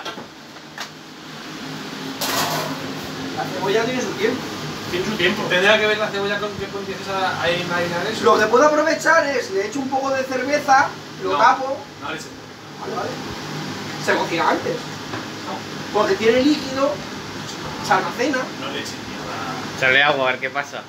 La cebolla tiene su tiempo. Tiene su tiempo. ¿Tendrá que ver la cebolla con que empieces a, a marinar eso? Lo que puedo aprovechar es, le echo un poco de cerveza, lo No. tapo, No, leche. vale, vale. Se cocina antes. Porque tiene líquido, se almacena. No leche, mierda. Echarle agua a ver qué pasa.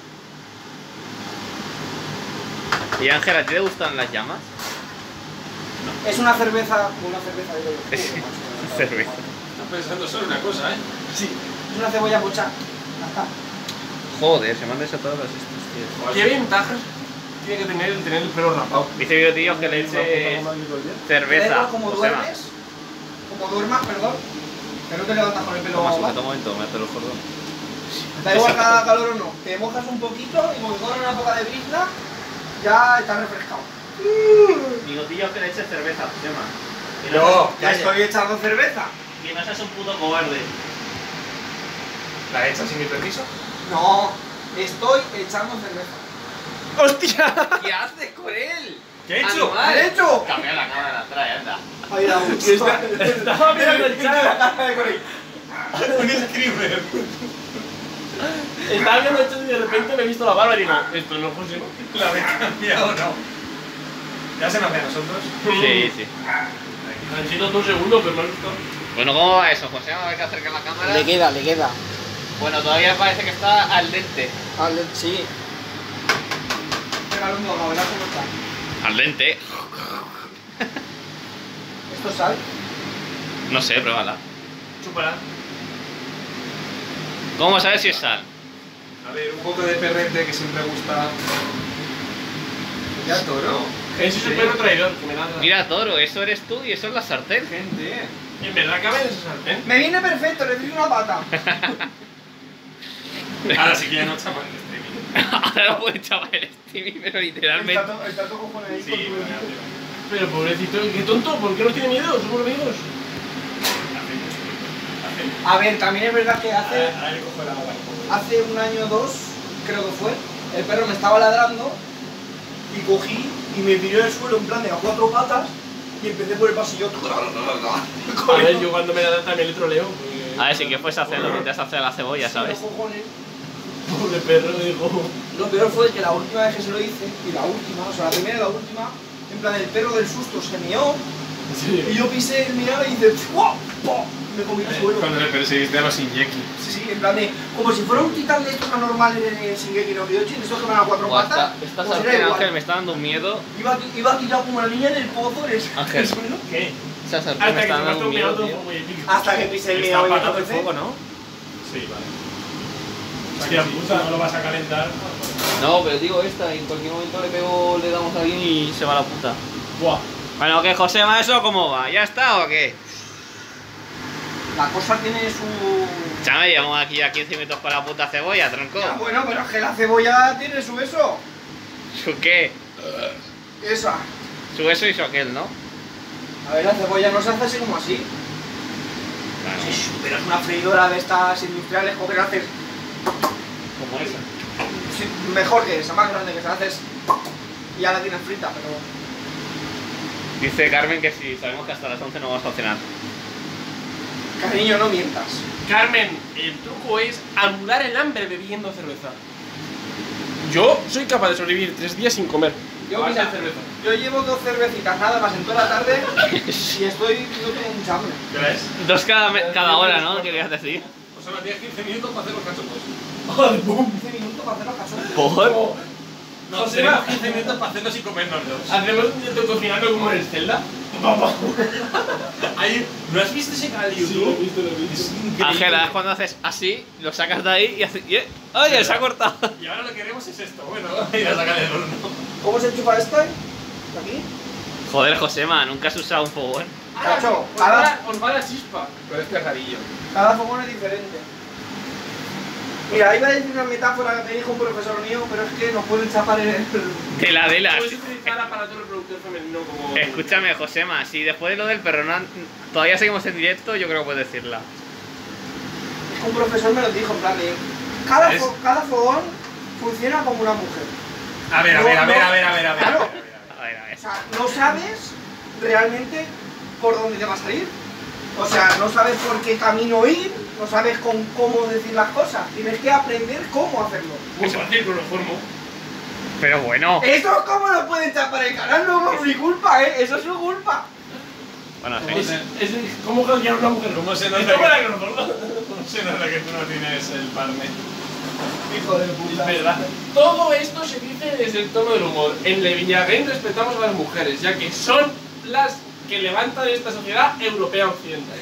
¿Y Ángela, a ti te gustan las llamas? Es una cerveza, una cerveza digo yo. Es cerveza. Estás pensando solo una cosa, ¿eh? Sí, es una cebolla pocha. Ya está. Joder, se me han desatado las estos, tío. ¿Qué ventajas tiene que tener el tener el pelo rapado? Dice mi tío que le eche Da cerveza. igual como Josema. duermes, como duermas, perdón, que no te levantas con el pelo Toma, abajo. toma un momento, me hace los gordos. Da igual que haga calor o no, te mojas un poquito y como que corre una poca de brizna, ya estás refrescado. Digo, tío, que le eche cerveza, Josema. Y No, Ya calla. estoy echando cerveza. Y no seas un puto cobarde. ¿La echas sin mi permiso? No, estoy echando cerveza. ¡Hostia! ¿Qué haces con él? ¿Qué he hecho? Animal. ¿Has hecho? Cambia la cámara, trae, anda. Ahí la Está- Estaba mirando el chat. Un screamer. Estaba viendo el chat y de repente me he visto la barba y digo, esto no es José. ¿La habéis cambiado o no? ¿Ya se nos ve a nosotros? Sí, sí. Han sido dos segundos, pero no he visto. Bueno, ¿cómo va eso, José? A ver que acerca la cámara. Le queda, le queda. Bueno, todavía parece que está al dente. Vale, sí. Pégale un bocado, verás cómo está. Al dente. ¿Esto sal? No sé, pruébala. Chúpala. ¿Cómo sabes si es sal? A ver, un poco de perrete que siempre gusta. Ya toro. Ese es el perro traidor que me da. Mira, Toro, eso eres tú y eso es la sartén. Gente. ¿En verdad cabe en esa sartén? Me viene perfecto, le doy una pata. Ahora sí que ya no chapan el streaming. Ahora lo puede echar el streaming, pero literalmente. Está todo, está todo cojones ahí Sí, con tu bueno, bebito. tío. Pero pobrecito, qué tonto, ¿por qué no tiene miedo? Somos amigos. Hace mucho tiempo. Hace. A ver, también es verdad que hace, Ahora le cojo el agua un poco. hace un año o dos, creo que fue, el perro me estaba ladrando y cogí y me tiré al suelo en plan de a cuatro patas y empecé por el pasillo. A ver, yo cuando me da también le troleo. porque- A ver, si que fuese a hacerlo, que te has hacer la cebolla, ¿sabes? Sí, los cojones. Pobre perro, dijo. Lo peor fue que la última vez que se lo hice, y la última, o sea, la primera y la última, en plan el perro del susto se meó ¿En serio? y yo pisé el mirar y hice ¡fua! ¡pua! Me comí el suelo. Cuando le perseguiste a los Injeki. Sí, sí, en plan de, como si fuera un titán de estos anormales de Shingeki no Kyojin, estos que van a cuatro Buah, patas. esta, esta pues era sartén, igual. Ángel, me está dando un miedo. Iba, iba tirado como la niña en el pozo en el Ángel. suelo. ¿Qué? Esa sartén Hasta me que está te dando un miedo, tío. muy épico. Hasta que pisé el Está mío y me patado el tropecé. fuego, ¿no? Sí, vale. Hostia puta, no lo vas a calentar. No, pero digo esta, y en cualquier momento le pego, le damos a alguien y se va a la puta. Buah. Bueno, ¿qué, Josema, eso cómo va? ¿Ya está o qué? La cosa tiene su... Chame, llevamos aquí a quince minutos con la puta cebolla, tronco. Ya, bueno, pero es que la cebolla tiene su eso. ¿Su qué? Esa. Su eso y su aquel, ¿no? A ver, la cebolla no se hace así como así. Claro. Sí, pero es una freidora de estas industriales, como que la haces Como esa. sí, mejor que esa, más grande que se la haces y ya la tienes frita, pero... Dice Carmen que si sabemos que hasta las once no vamos a cenar. Cariño, no mientas. Carmen, el truco es anular el hambre bebiendo cerveza. Yo soy capaz de sobrevivir tres días sin comer. Yo, A base de mira, cerveza. yo llevo dos cervecitas nada más en toda la tarde y estoy, no tengo mucha hambre. ¿Qué ves? Dos cada, me- cada hora, ¿no? Querías decir. Pues solo tienes quince minutos para hacer los cachopos. Joder, boom. quince minutos para hacer los cachorros. ¿Por? No, José, tenemos va. quince minutos para hacerlos y comérnoslos. Hacemos un directo cocinando como en el Zelda. Ahí, ¿no has visto ese canal de Sí, lo he YouTube? visto, lo he Es visto. increíble. Ángela, es cuando haces así, lo sacas de ahí y haces. y- ¡Oye, se ha cortado! Y ahora lo que queremos es esto. Bueno, y a sacar el horno. ¿Cómo se enchufa esto? ¿Aquí? Joder, Josema, nunca has usado un fogón. Cacho, Os va cada, la- os va la chispa. Pero es cajarillo. cada fogón es diferente. Mira, iba a decir una metáfora que me dijo un profesor mío, pero es que nos pueden chapar el... De la de las. Puedes utilizar aparato reproductor femenino como. Escúchame, Josema, si después de lo del perro no han- todavía seguimos en directo, yo creo que puedes decirla. Es que un profesor me lo dijo, en plan de... Cada, ¿Ves? fo- cada fogón funciona como una mujer. A ver, a No, ver, a ver, no. a ver, a ver, a ver. Claro. A ver, a ver. O sea, no sabes realmente por dónde te va a salir. O sea, no sabes por qué camino ir, no sabes con cómo decir las cosas. Tienes que aprender cómo hacerlo. Muy fácil, cloroformo. Pero bueno. Eso cómo lo pueden chapar el canal, no es mi culpa, ¿eh? Eso es su culpa. Bueno, ¿Cómo sí. se, Es, ¿Cómo hackear a una mujer? ¿Cómo se ¿Esto nota para que, cloroformo? cómo se nota que tú no tienes el parme? Hijo de puta. Es verdad. Todo esto se dice desde el tono del humor. En Le Viñarren respetamos a las mujeres, ya que son las que levantan esta sociedad europea occidental.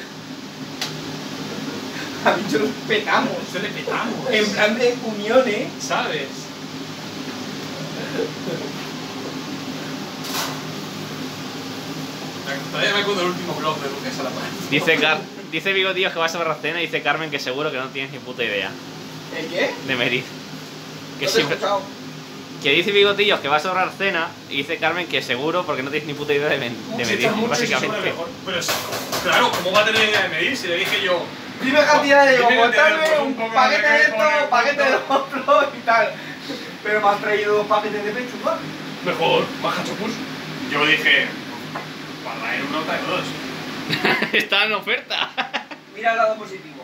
A bicho los petamos. Eso le petamos. En plan de unión, ¿eh? ¿Sabes? Todavía me acuerdo del último blog de Lucas a la mano. Dice, Car dice Bigotillos que va sobre la cena y dice Carmen que seguro que no tienes ni puta idea ¿El qué? de Merid. Que, No te he siempre- escuchado. que dice Bigotillos que va a sobrar cena y dice Carmen que seguro porque no tienes ni puta idea de, men- de Se medir, echa mucho y se sobra básicamente. mejor. Pero es- claro, ¿cómo va a tener idea de medir? Si le dije yo. Dime cantidad de Dime digo, cantidad de cortarme por un un poco paquete de de que esto, pone un paquete de punto. otro y tal. Pero me has traído dos paquetes de pechuga. Mejor, baja chopus. Yo dije. Para traer uno, trae dos. Está en oferta. Mira el lado positivo.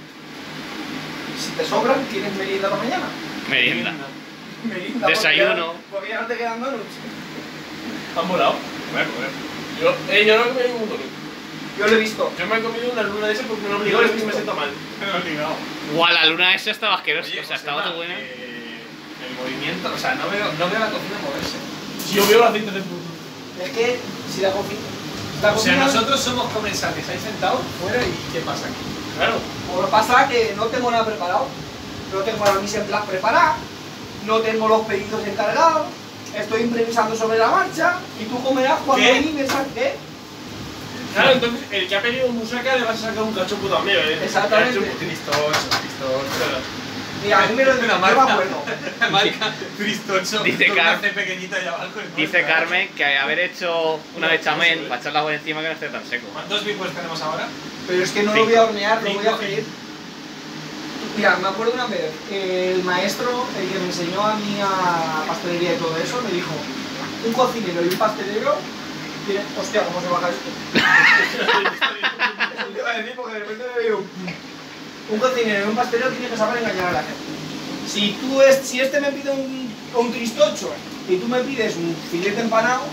Si te sobran, tienes merienda para mañana. Merienda. Merienda. Desayuno. Porque ya, porque ya no te quedan donuts. Han volado. Bueno, bueno. Yo, eh, yo no he comido ningún donut. Yo lo he visto. Yo me he comido una luna de esa porque me lo obligó y me siento mal. Me he olvidado. Guau, la luna esa estaba asquerosa. Oye, O sea, Josema, estaba tan buena. eh, el movimiento, o sea, no veo, no veo la cocina moverse. Si yo veo el aceite de puto. Es que si la cocina. La O sea, cocina. nosotros somos comensales ahí sentados fuera y ¿qué pasa aquí? Claro. Pues lo que pasa es que no tengo nada preparado. No tengo la mise en place preparada. No tengo los pedidos encargados. Estoy improvisando sobre la marcha. Y tú comerás cuando ¿Qué? animes a qué. Claro, entonces el que ha pedido un musaca le vas a sacar un cachopo también, ¿eh? Exactamente. Cachopo. Tristocho, tristocho. Mira, a mí me lo Una yo me marca. acuerdo. Marca Tristocho. Dice con Car- una C pequeñita ahí abajo. es Dice marca. Carmen que haber hecho una bechamel para echarla por encima que no esté tan seco. ¿Cuántos bipos tenemos ahora? Pero es que no Cinco. lo voy a hornear, lo voy a Cinco. freír. Mira, me acuerdo una vez, el maestro, el que me enseñó a mí a pastelería y todo eso, me dijo, un cocinero y un pastelero tienen... Hostia, ¿cómo se baja esto? Eso te iba a decir porque de repente me veo... Un cocinero y un pastelero tienen que saber engañar a la gente. Si tú es, si este me pide un, un tristocho y tú me pides un filete empanado,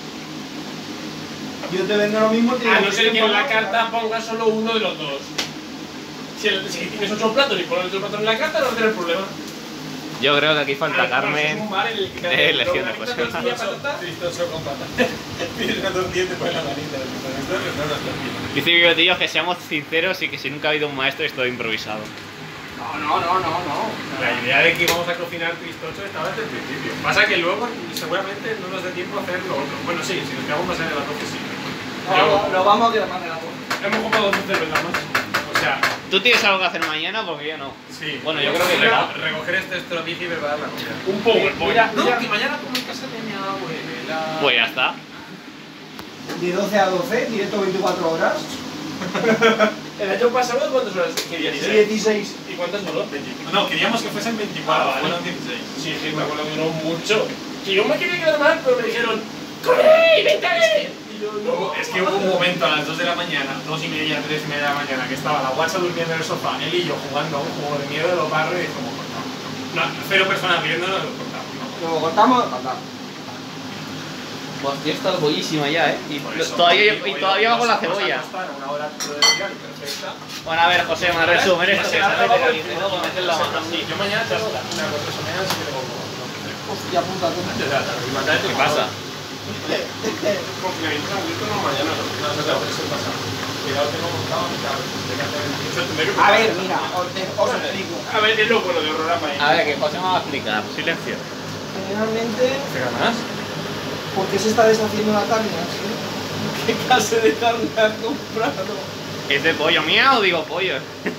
yo te vendo lo mismo. te A digo, no ser filete que en la empanado, carta ponga solo uno de los dos. Si, el- si tienes ocho platos y pones ocho platos en la carta, no va a tener problema. Yo creo que aquí falta Ah, bueno, eso es Carmen. un bar en el que de te- elección de una José. tortilla, patata. Tristocho con patata. Tienes una tortilla y te pones la manita. No, no, no. Dice Bigotillos que seamos sinceros y que si nunca ha habido un maestro es todo improvisado. No, no, no, no, no. La idea de que íbamos a cocinar tristocho estaba desde el principio. Pasa que luego seguramente no nos dé tiempo a hacer lo otro. Bueno, sí, si nos quedamos más en el arroz, sí. No, lo vamos a quedar más de la boca. Hemos comprado dos cervezas más. O sea, ¿Tú tienes algo que hacer mañana? Porque yo no. sí. Bueno, yo creo que Reco- no. recoger este estropicio y preparar la comida. Un PowerPoint. Mira, No, mira, que mañana como en casa de mi abuela. Pues ya está. de doce a doce, directo veinticuatro horas, El año pasado, ¿cuántas horas querías ir? dieciséis. ¿Y cuántas duró? No, queríamos que fuesen veinticuatro, Ah, vale. fueron dieciséis. Sí, sí, me acuerdo que duró mucho. Que yo me quería quedar mal, pero me dijeron ¡corre! ¡Vete! Y yo, Luego, no. es que hubo un momento a las dos de la mañana, dos y media, tres y media de la mañana, que estaba la guacha durmiendo en el sofá, él y yo jugando a un juego de miedo de los barrios y como cortamos. No, cero personas viendo, nos lo cortamos. Lo cortamos, cortamos. Hostia, está buenísima ya, ¿eh? Y Por eso, todavía, digo y yo, todavía va con la nos vamos a cebolla. acostar Una hora prudencial perfecta. Bueno, a ver, José, me resumen esto, que Se sabes de acabó el caliente, tiempo, ¿no? Para meter la mano. Sí, yo mañana tengo una cosa, eso mañana sí que tengo como. Hostia puta, tú. ¿Qué pasa? Complementar, esto no mañana, no, no, no, eso pasa. Que ya lo tengo montado, claro, tendré que hacer mucho, tendré que A ver, mira, os, te- os explico. A ver, es loco lo de Horrorama ahí. A ver, que José me va a explicar. Silencio. Generalmente, ¿Te ganas? ¿por qué se está deshaciendo la carne así? ¿Qué clase de carne has comprado? ¿Es de pollo mía o digo pollo?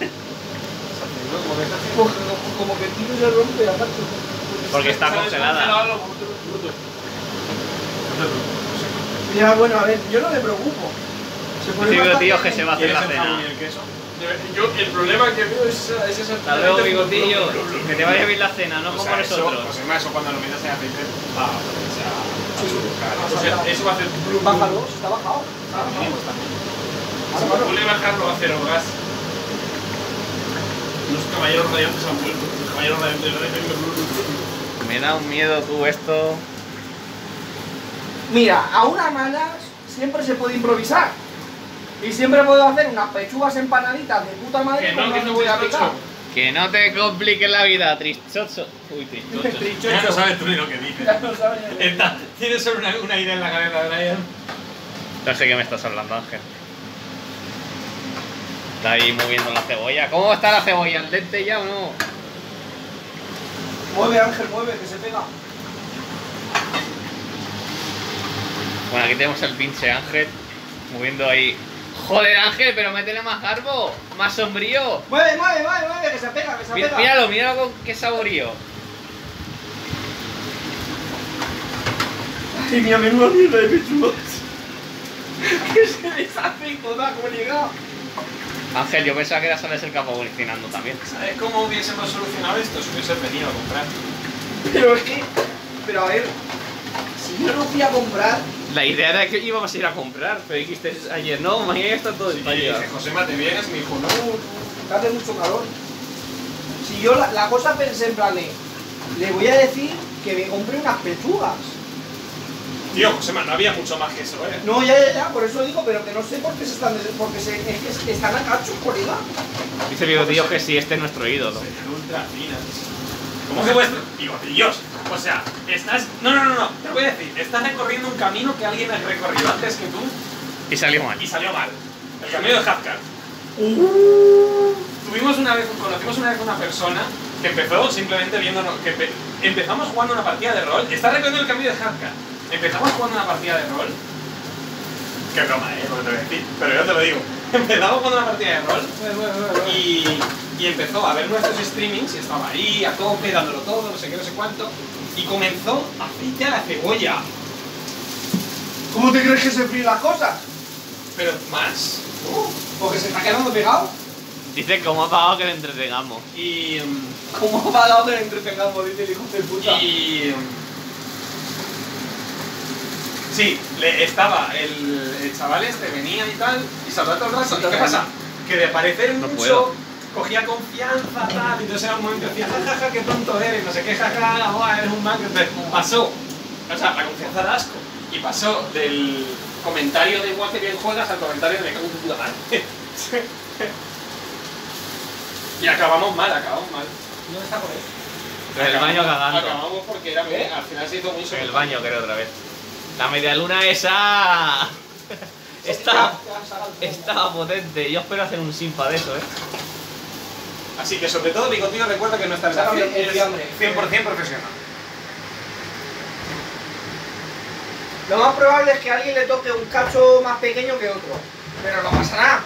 Como, como que el tiro se rompe la carne. Porque está congelada. Ya, bueno, a ver, yo no me preocupo. Se pone Digo, más tío, carne. que se va a hacer ¿Quieres la el cena. jamón y el queso? Yo, el problema que veo es, es esa. Hasta luego, bigotillo. Que te vaya bien la cena, no O como sea, eso, nosotros. pues encima eso cuando lo metas en aceite va a ponerse a O sea, eso va a hacer. Bájalo, está bajado. Si me puede bajarlo a cero gas. Los caballeros radiantes han vuelto. Los caballeros radiantes de Me da un miedo tú esto. Mira, a unas malas siempre se puede improvisar. Y siempre puedo hacer unas pechugas empanaditas de puta madre Que no, con que una no cebolla voy a picada. Que no te compliques la vida, tristocho. Uy, tristocho. Ya no sabes tú ni lo que dices. Ya no sabes ni lo que Está- Tienes solo una, una idea en la cabeza, Brian. No sé qué me estás hablando, Ángel. Está ahí moviendo la cebolla. ¿Cómo está la cebolla? ¿Al dente ya o no? Mueve, Ángel, mueve, que se pega. Bueno, aquí tenemos al pinche Ángel moviendo ahí. Joder, Ángel, pero métele más garbo, más sombrío. Mueve, mueve, mueve, mueve, que se pega, que se Mí- pega. Míralo, míralo con qué saborío. Ay, mi menuda mierda de pechugas. Que se deshace toda como llegado. Ángel, yo pensaba que era solo el capo evolucionando también. ¿Sabes cómo hubiésemos solucionado esto? Si hubiese venido a comprar. Pero es que, pero a ver, si yo no fui a comprar, La idea era que íbamos a ir a comprar, pero dijiste ayer, no, mañana ya está todo Y despachado. dije, Josema, ¿te vienes? Me dijo, no. que hace mucho calor. Si yo la, la cosa pensé en plan de, le voy a decir que me compre unas pechugas. Tío, Josema, no había mucho más que eso, ¿eh? No, ya, ya, ya, por eso digo, pero que no sé por qué se están, porque se, es que es- están a cachos, colega. Dice Bigotillo que sí, este es nuestro ídolo. Son ultra finas. ¿Cómo que vuestro? Bigotillos. O sea, estás. No, no, no, no. Te voy a decir, estás recorriendo un camino que alguien ha recorrido antes que tú Y salió mal. y salió mal. El camino de Hathcar. Uh. Tuvimos una vez, conocimos una vez una persona que empezó simplemente viéndonos. Que empe- empezamos jugando una partida de rol. Está recorriendo el camino de Hathcar. Empezamos jugando una partida de rol. Qué broma, eh, no te voy a decir. Pero yo te lo digo. Empezamos jugando una partida de rol. Y, y empezó a ver nuestros streamings y estaba ahí a tope, dándolo todo, no sé qué, no sé cuánto. Y comenzó a aceite a la cebolla. ¿Cómo te crees que se fríen las cosas? Pero más. Uh, porque se está quedando pegado. Dice cómo ha pagado que le entretengamos. Y. mm, ¿Cómo ha pagado que le entretengamos? Dice el hijo de puta. Y. Sí, le, estaba el, el chaval este, venía y tal, y saltaba todo el rato. ¿Y qué pasa? Que de parecer No mucho, puedo. cogía confianza, tal, y entonces era un momento que decía, jajaja, qué tonto eres, no sé qué, jajaja, buah, eres un banco. Entonces pasó, o sea, la confianza da asco, y pasó del comentario de igual que bien juegas al comentario de me cago en tu puta madre. Y acabamos mal, acabamos mal. ¿Dónde está por ahí? En el baño cagando. Acabamos porque era, al final se hizo muy En el baño, creo, otra vez. La media luna esa. Está. Estaba potente. Yo espero hacer un simpa de eso, eh. Así que sobre todo, Bigotillo, recuerda que nuestra Sácame relación el es fiambre. cien por cien profesional. Lo más probable es que a alguien le toque un cacho más pequeño que otro. Pero no pasa nada.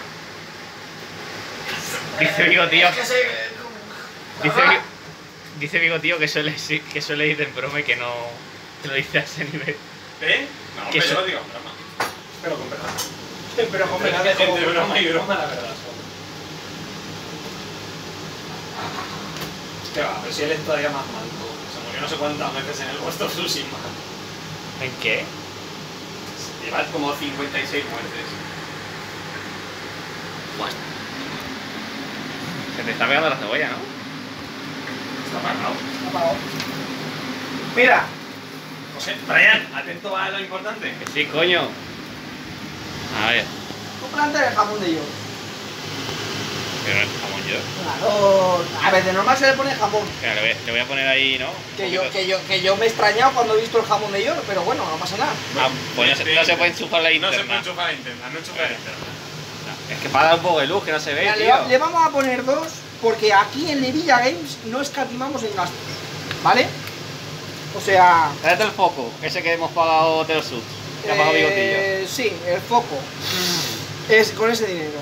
Dice Bigotillo. Es que se... Dice, Bi- dice Bigotillo que suele, sí, que suele ir en broma y que no. Que lo dice a ese nivel. ¿Eh? No, ¿Qué hombre, yo so- lo digo en broma. Pero con verdad. Pero con Entre, verdad, entre broma y broma, la verdad. Es que va, pero si él es todavía más manco. Se murió no sé cuántas veces en el Ghost of Tsushima. ¿En qué? Lleva como cincuenta y seis muertes. Buah. Se te está pegando la cebolla, ¿no? Está apagado. apagado. Mira. José, Brian, atento a lo importante. Que sí, coño. A ver. Tú plantas el jamón de york. Pero el jamón yo. Claro. A ver, de normal se le pone jamón. Claro, le voy, le voy a poner ahí, ¿no? Que yo, que, yo, que yo me he extrañado cuando he visto el jamón de york, pero bueno, no pasa nada. Ah, pues no se, no se puede enchufar la No interna. se puede enchufar la interna, no enchufar la interna. Es que para dar un poco de luz, que no se ve, Mira, le, tío. va- le vamos a poner dos, porque aquí en Levilla Games no escatimamos en gastos, ¿vale? O sea... Tráete el foco, ese que hemos pagado Telesud. Que ha pagado Bigotillo. eh, sí, el foco. Es con ese dinero.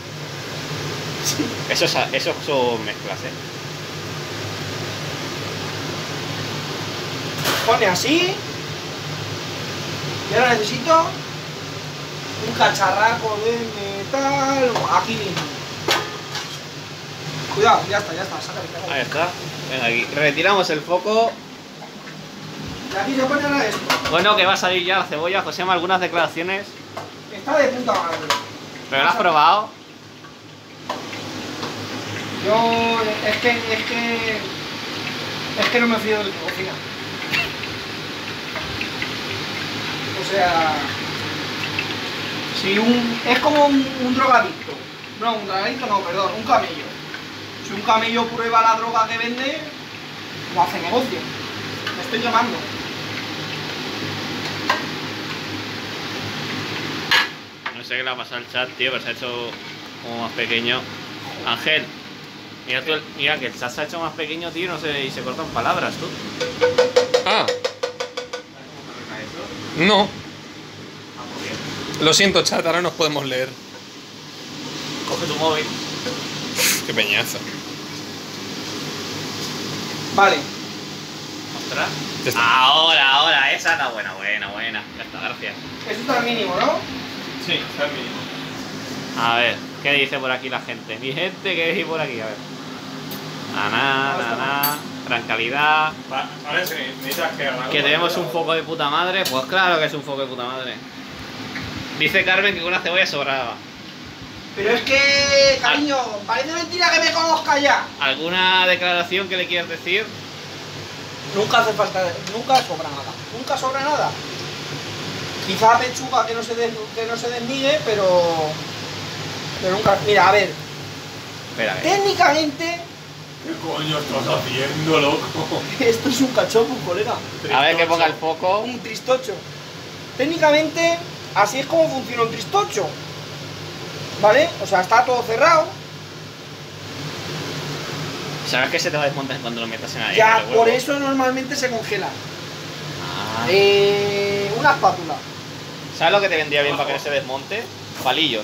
Eso, es, eso son mezclas, eh. Pone así. Y ahora necesito un cacharraco de metal. Aquí mismo. Cuidado, ya está, ya está, sácale, sácale. Ahí está. Venga, aquí. Retiramos el foco. Y aquí se pone ahora esto. Bueno, que va a salir ya la cebolla. Josema, algunas declaraciones. Está de puta madre. ¿Pero lo has probado? Yo, es que, es que, es que no me fío del que cocina. O sea, si un, es como un, un drogadicto. No, un drogadicto no, perdón, un camello. Si un camello prueba la droga que vende, no hace negocio. Me estoy quemando. No sé qué le ha pasado al chat, tío, pero se ha hecho como más pequeño. Ángel, mira, tú el- mira que el chat se ha hecho más pequeño, tío, no sé, y se cortan palabras, tú. Ah. No. Lo siento, chat, ahora nos podemos leer. Coge tu móvil. Qué peñazo. Vale. Ostras. Ya está. Ahora, ahora, esa está buena, buena, buena. Ya está, gracias. Eso está al mínimo, ¿no? Sí, está el mínimo. A ver, ¿qué dice por aquí la gente? Mi gente, ¿qué dice por aquí? A ver. Naná, naná, gran calidad. Va, ahora sí, necesitas que haga Que tenemos un foco de puta madre. Pues claro que es un foco de puta madre. Dice Carmen que con una cebolla sobraba. Pero es que, cariño, parece mentira que me conozca ya. ¿Alguna declaración que le quieras decir? Nunca hace falta, nunca sobra nada, nunca sobra nada. Quizá pechuga que no se des, que no se desmigue, pero pero nunca. Mira, a ver, Espera, a ver. técnicamente ¿Qué coño estás haciendo, loco? esto es un cachopo, colega, A ver que ponga el foco. un tristocho. Técnicamente así es como funciona un tristocho, ¿vale? O sea, está todo cerrado. ¿Sabes que se te va a desmontar cuando lo metas en la Ya en el por huevo? eso normalmente se congela. Ah. Eh, una espátula. ¿Sabes lo que te vendría bien para que no se desmonte? Palillos.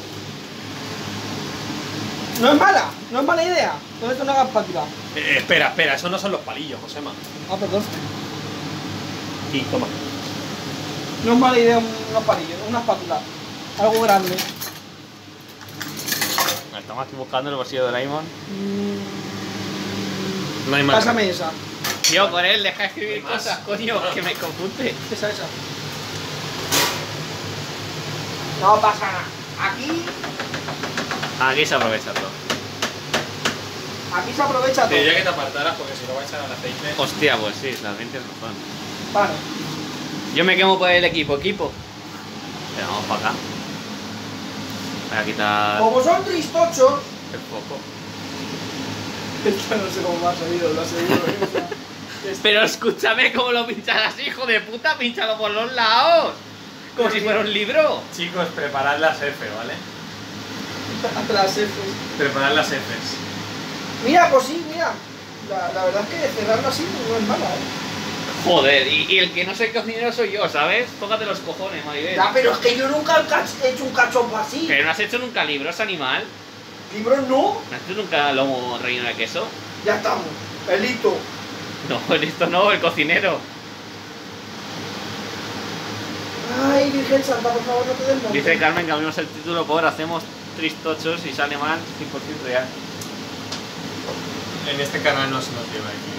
No es mala, no es mala idea. ¿Dónde está una espátula? Eh, espera, espera, esos no son los palillos, Josema. Ah, perdón. Y toma. No es mala idea unos palillos, una espátula. Algo grande. Estamos aquí buscando el bolsillo de Doraemon. No hay más. Pásame esa. Tío, con él, deja de escribir Más. cosas, coño, que me confunde. Esa, esa. No pasa nada. Aquí, Aquí se aprovecha todo. aquí se aprovecha todo. Te diría que te apartaras porque si no va a echar al aceite. Hostia, pues sí, también tienes razón. Vale. Yo me quemo por el equipo, equipo. Pero vamos para acá. Voy a quitar Como son tristochos. el foco. Esto no sé cómo me ha salido, lo aseguro. Pero escúchame, ¿cómo lo pincharás, hijo de puta? Pínchalo por los lados. Como si fuera un libro. Chicos, preparad las F, ¿vale? Las Fs. Preparad las Fs. Mira, pues sí, mira. La, la verdad es que cerrarlo así no es mala, ¿eh? Joder, y, y el que no sé qué cocinero soy yo, ¿sabes? Tócate los cojones, Maribel. Ya, pero es que yo nunca he cach- he hecho un cachopo así. Pero no has hecho nunca libros, animal. Libros no. ¿No has hecho nunca lomo relleno de queso? Ya estamos. Pelito. No, esto no, el cocinero. Ay, Virgen Santa, por favor, no te des monte. Dice Carmen que abrimos el título por hacemos tristochos y sale mal cien por ciento real. En este canal no se nos lleva aquí.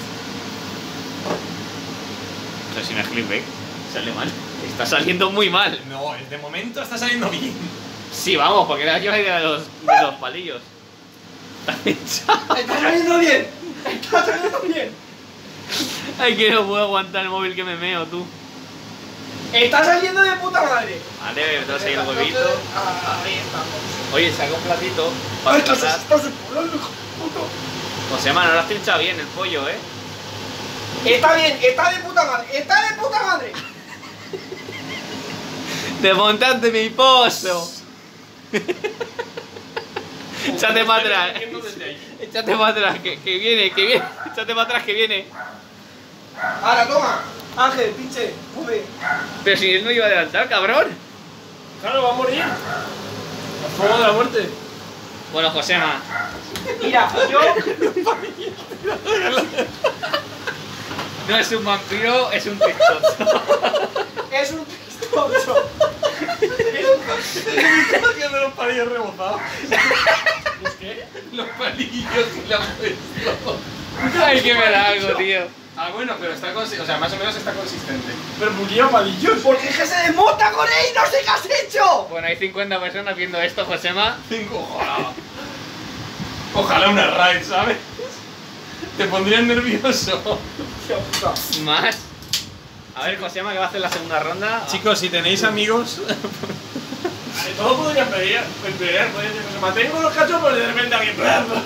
O sea, si no es clickbait, sale mal. Está saliendo muy mal. No, de momento está saliendo bien. Sí, vamos, porque era yo la idea de los, de los palillos. Está pinchado. Está saliendo bien. Está saliendo bien. Ay, que no puedo aguantar el móvil que me meo, tú. Está saliendo de puta madre. Vale, me tengo ahí el huevito. Ah, ahí estamos. Oye, saca un platito para Ay, que se tratar. está separando, hijo de puta. José, no lo has trinchado bien el pollo, ¿eh? Está bien, está de puta madre, está de puta madre. ¡Desmontaste mi pozo! Échate para atrás. Échate para atrás, que, que viene, que viene. Échate para atrás, que viene. Ahora, toma. Ángel, pinche, sube. Pero si él no iba a adelantar, cabrón. Claro, va a morir. A fuego de la muerte. Bueno, Josema. Mira, yo... No es un vampiro, es un tristocho. Es un tristocho. Está haciendo los palillos rebotados. ¿Los qué? Los palillos y la puesto. Ay, que me da algo, tío. Ah, bueno, pero está consistente. O sea, más o menos está consistente. Pero ¿por qué lleva palillos? Porque es que se desmonta con él, no sé qué has hecho. Bueno, hay cincuenta personas viendo esto, Josema. Cinco, ojalá. Ojalá una raid, ¿sabes? Te pondrían nervioso. Más. A ver, Josema, que va a hacer la segunda ronda. Chicos, si tenéis amigos. Vale, todo podría pelear. Pelear, podría decir, se mantengo los cachorros y de repente alguien.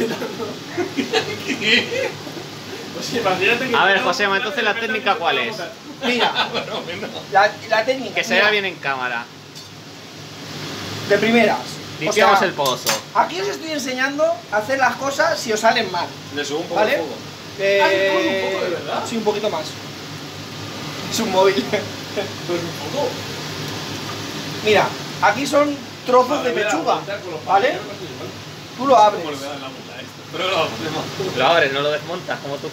¿Qué? Pues imagínate que. A ver, Josema, entonces la técnica, ¿cuál es? Mira, Bueno, bueno. la, la técnica. Que se mira, vea bien en cámara. De primeras. Limpiamos O sea, el pozo. aquí os estoy enseñando a hacer las cosas si os salen mal. Le subo un poco ¿Vale? el fuego. Eh, Ah, ¿le pones un poco, de verdad? Sí, un poquito más. Es un móvil. Pues un poco. Mira, aquí son trozos Vale, de mira, pechuga. aguantar con los ¿Vale? palillos, no sé igual. Tú lo abres. ¿Cómo le voy a dar la vuelta a esto? Pero lo hacemos. Lo abres, no lo desmontas, como tú.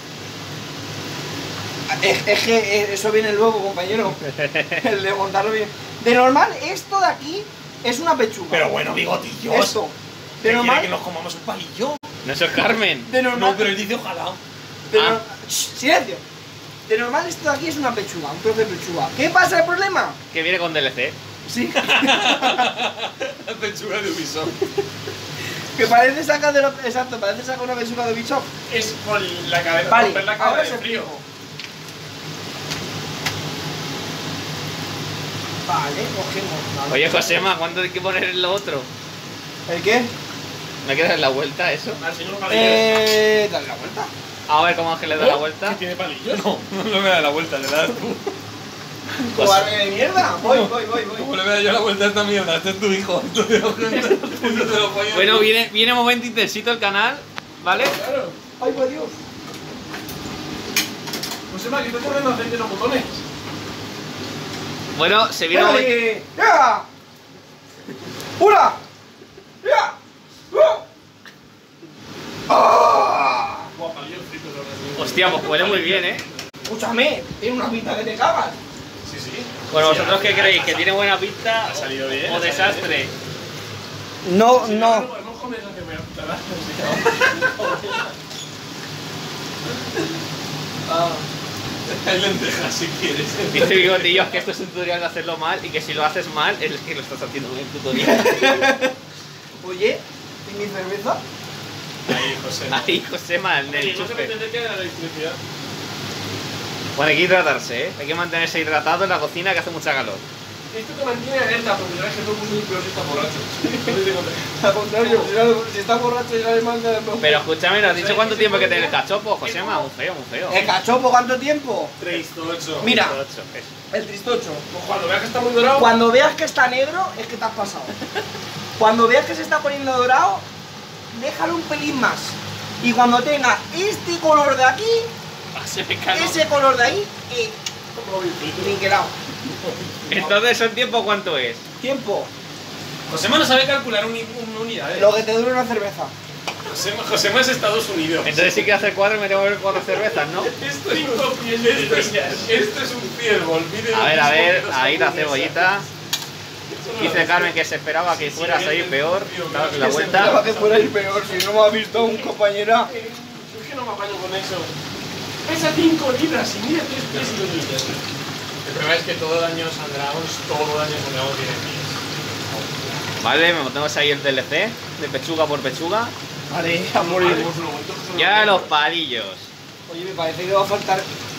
Es, es que eh, eso viene luego, compañero. El de montarlo bien. De normal, esto de aquí es una pechuga. Pero bueno, bigotillos. Esto. ¿Qué De normal. quiere que nos comamos un palillo? No, eso es Carmen. De normal. No, pero él dice ojalá. de Ah. nor- Shh, silencio. De normal, esto de aquí es una pechuga, un trozo de pechuga. ¿Qué pasa el problema? Que viene con D L C. Sí. La pechuga de Ubisoft. Que parece saca de lo... Exacto, parece saca una pechuga de Ubisoft. Es con la cabeza. Vale, romper la ahora cabeza se de frío. explico. Vale, cogemos. Oye, Josema, ¿cuánto hay que poner en lo otro? ¿El qué? ¿Me quieres dar la vuelta a eso? Al señor palillos. Eh... Dale la vuelta. A ver cómo Ángel le da la vuelta. ¿Que tiene palillos? No, no me da la vuelta, le das tú. Pues- Cobarde de mierda. Voy, voy, voy, ¿Cómo voy. le voy a dar yo la vuelta a esta mierda? Este es tu hijo. Esto te lo cuento. Esto te lo follo. Bueno, viene, viene momento intensito el canal, ¿vale? Claro. Ay, por Dios. Pues se me ha quitado corriendo aceite en los botones. Bueno, se viene momento... ¡Eh! ¡Ya! ¡Una! ¡Ya! ¡Uh! ¡Ah! Buah, palillos fritos ahora sí. Hostia, pues huele muy bien, ¿eh? Escúchame, tiene una pinta que te cagas. Sí, sí. Bueno, Sí, ¿vosotros ha- qué creéis? ha- ¿Que tiene buena pinta ha salido bien, o ha salido desastre? No, Sí, no. Podemos comer eso que me ha Ah. Hay lentejas si quieres. Dice Bigotillos que esto es un tutorial de hacerlo mal y que si lo haces mal es que lo estás haciendo en el tutorial. Oye, ¿y mi cerveza? Ahí, José. Ahí, Josema, el del Oye, no se me chupe. entender que era la electricidad. Bueno, hay que hidratarse, ¿eh? Hay que mantenerse hidratado en la cocina que hace mucha calor. Esto te mantiene alerta porque sabes que todo el mundo es peor si está borracho. No te conté. Al contrario, si, si está borracho ya le manda de Pero escúchame, ¿nos has dicho cuánto tiempo hay que tener el cachopo, Josema? Muy feo, muy feo. ¿El cachopo cuánto tiempo? Tristocho. Mira, Ocho, eso. el tristocho. Pues cuando veas que está muy dorado. Cuando veas que está negro, es que te has pasado. Cuando veas que se está poniendo dorado, déjalo un pelín más. Y cuando tenga este color de aquí, Ah, se me cago. ese color de ahí, eh, niquelado. Entonces, ¿el tiempo cuánto es? Tiempo, José no sabe calcular un, un unidades. lo que te dure una cerveza. José, José es Estados Unidos. Entonces sí que hacer cuatro y me tengo que beber cuatro cervezas, ¿no? Esto es esto es, esto es un ciervo. A ver, a ver, ahí la cebollita. Dice Carmen que se esperaba que fuera a salir peor. Claro, que la Que se vuelta. pensaba que fuera a ir peor, si no me ha visto un compañera. Es que no me apaño con eso. Pesa cinco libras y mira tres pies y dos libras. El problema es que todo daño Sandragons, todo daño Sandragons tiene pies. Vale, me metemos ahí el D L C de pechuga por pechuga. Vale, a morir. Ya los palillos. Oye, me parece que va a faltar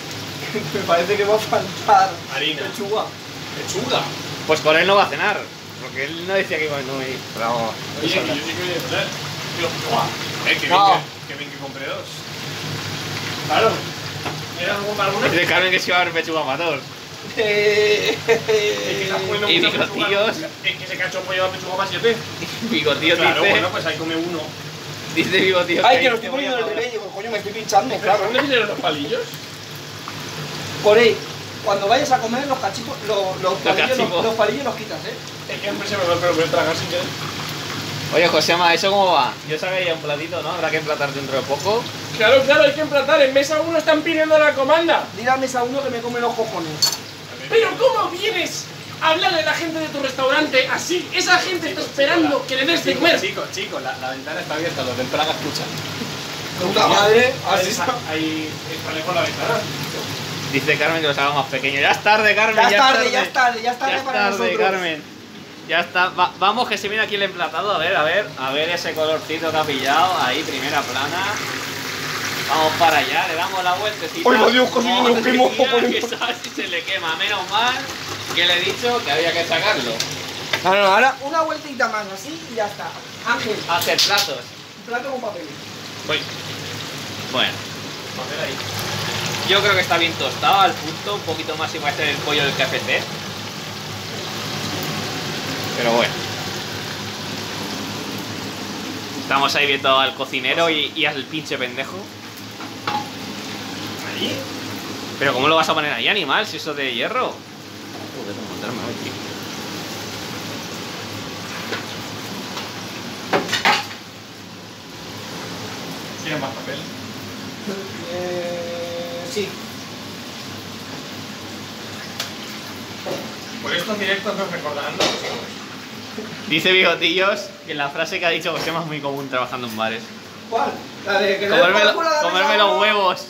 Me parece que va a faltar Harina. pechuga. Pechuga. Pues con él no va a cenar. Porque él no decía que iba a no ir. Pero vamos. Oye, que yo sí que voy a cenar. Digo, ¡guau! Eh, que bien, No. que, que bien que compré dos. Claro. ¿Era algo para alguna? Dice Carmen que se iba a ver pechuga para todos. Eh, Es que estás poniendo Y mucha bigotillos. pechuga. Es que ese cachopo lleva pechuga para siete. Bigotillo Claro, dice. bueno, pues ahí come uno. Dice Bigotillo. Ay, hay que lo estoy cebolla poniendo en el para- relleno. Digo, coño, me estoy pinchando, Pero claro. ¿dónde vienen los palillos? Por ahí, cuando vayas a comer los cachitos, los, los, palillos, los, cachipos. los palillos los quitas, ¿eh? Es que siempre se me va el pelo por tragar sin querer. Oye, Josema, ¿eso cómo va? Yo sabía ya un platito, ¿no? Habrá que emplatar dentro de poco. Claro, claro, hay que emplatar. En mesa uno están pidiendo la comanda. Dile a mesa uno que me come los cojones. Pero ¿cómo vienes a hablarle a la gente de tu restaurante así? Esa gente está esperando que le des de comer. Chicos, chicos, la, la ventana está abierta, los del Praga escuchan. Puta madre, Ahí así está, está. ahí está lejos la ventana. Dice Carmen que los haga más pequeños. Ya es tarde, Carmen. Ya es es tarde, ya es tarde, ya es tarde Ya es para tarde, nosotros. Carmen. Ya está. Va- vamos, que se viene aquí el emplatado. A ver, a ver. A ver ese colorcito que ha pillado. Ahí, primera plana. Vamos para allá, le damos la vueltecita. ¡Ay, por Dios, casi me lo Madre quemo! mía, que sabe si se le quema. Menos mal que le he dicho que había que sacarlo. No, no, ahora una vueltita más así y ya está. Ángel, Hacer platos. un plato con papel. Voy. Bueno. Yo creo que está bien tostado al punto, un poquito más y va a ser el pollo del K F C. Pero bueno. Estamos ahí viendo al cocinero y, y al pinche pendejo. ¿Ahí? Pero ¿cómo lo vas a poner ahí, animal? Si eso de hierro. Joder, no montarme hoy, tío. ¿Quieres más papel? Eh, sí. Por estos directos nos recordarán los cosas. Dice Bigotillos que la frase que ha dicho José es muy común trabajando en bares. ¿Cuál? La de que le Comerme, des lo- por culo a la comerme mesa los uno. huevos.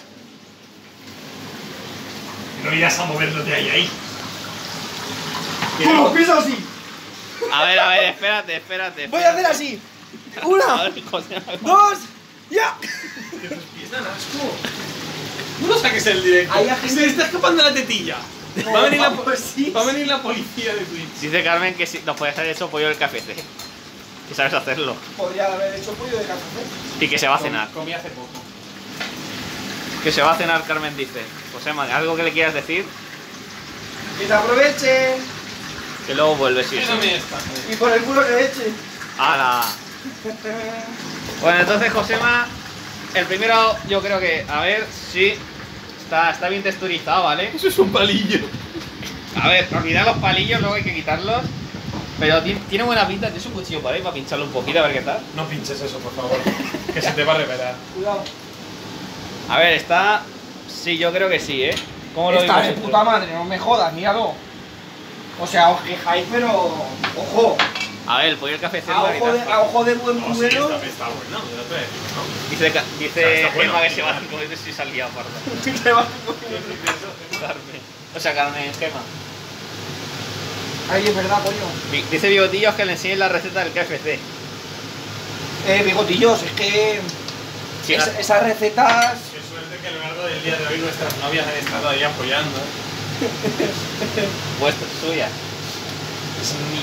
No irás a moverlo de ahí a ahí. ¡Tú lo pisas así! A ver, a ver, espérate, espérate. Voy a hacer así. Una, A ver, José, dos, ya. Que tus pies dan asco. No lo saques el directo. Hay gente- Se le está escapando la tetilla. Va a venir la, po- Pues sí. va a venir la policía de Twitch. Dice Carmen que si nos puedes haber hecho pollo del K F C. Que sabes hacerlo. Podría haber hecho pollo de café. Y que se va a cenar. Comí hace poco. Que se va a cenar, Carmen dice. Josema, ¿algo que le quieras decir? Que se aproveche Que luego vuelves y eso. Quédame esta. y por el culo que eche. ¡Hala! Bueno, entonces, Josema, el primero yo creo que, a ver, sí, está, está bien texturizado, ¿vale? Eso es un palillo. A ver, olvidar los palillos, luego hay que quitarlos. Pero ti- tiene buena pinta, tienes un cuchillo por ahí para pincharlo un poquito, a ver qué tal. No pinches eso, por favor. Que se te va a revelar. Cuidado. A ver, está... Sí, yo creo que sí, ¿eh? ¿Cómo lo Está veis de vosotros? puta madre, no me jodas, míralo. O sea, os quejáis, pero. Ojo, A ver, el pollo del K F C a es la ojo de, mitad. a ojo de buen No, sí, cubero. está, está bueno. Yo te digo, ¿no? Dice, Ca- O sea, dice está bueno, Gemma que se igual. va a cinco veces si salía parda. Te va- Carmen. O sea, Carmen, Gemma. Ay, es verdad, pollo. Di- Dice Bigotillos que le enseñen la receta del K F C. Eh, bigotillos, es que. Sí, es- la- esas recetas. Qué suerte que a lo largo del día de hoy nuestras novias han estado ahí apoyando. Vuestra, suya. Es mi.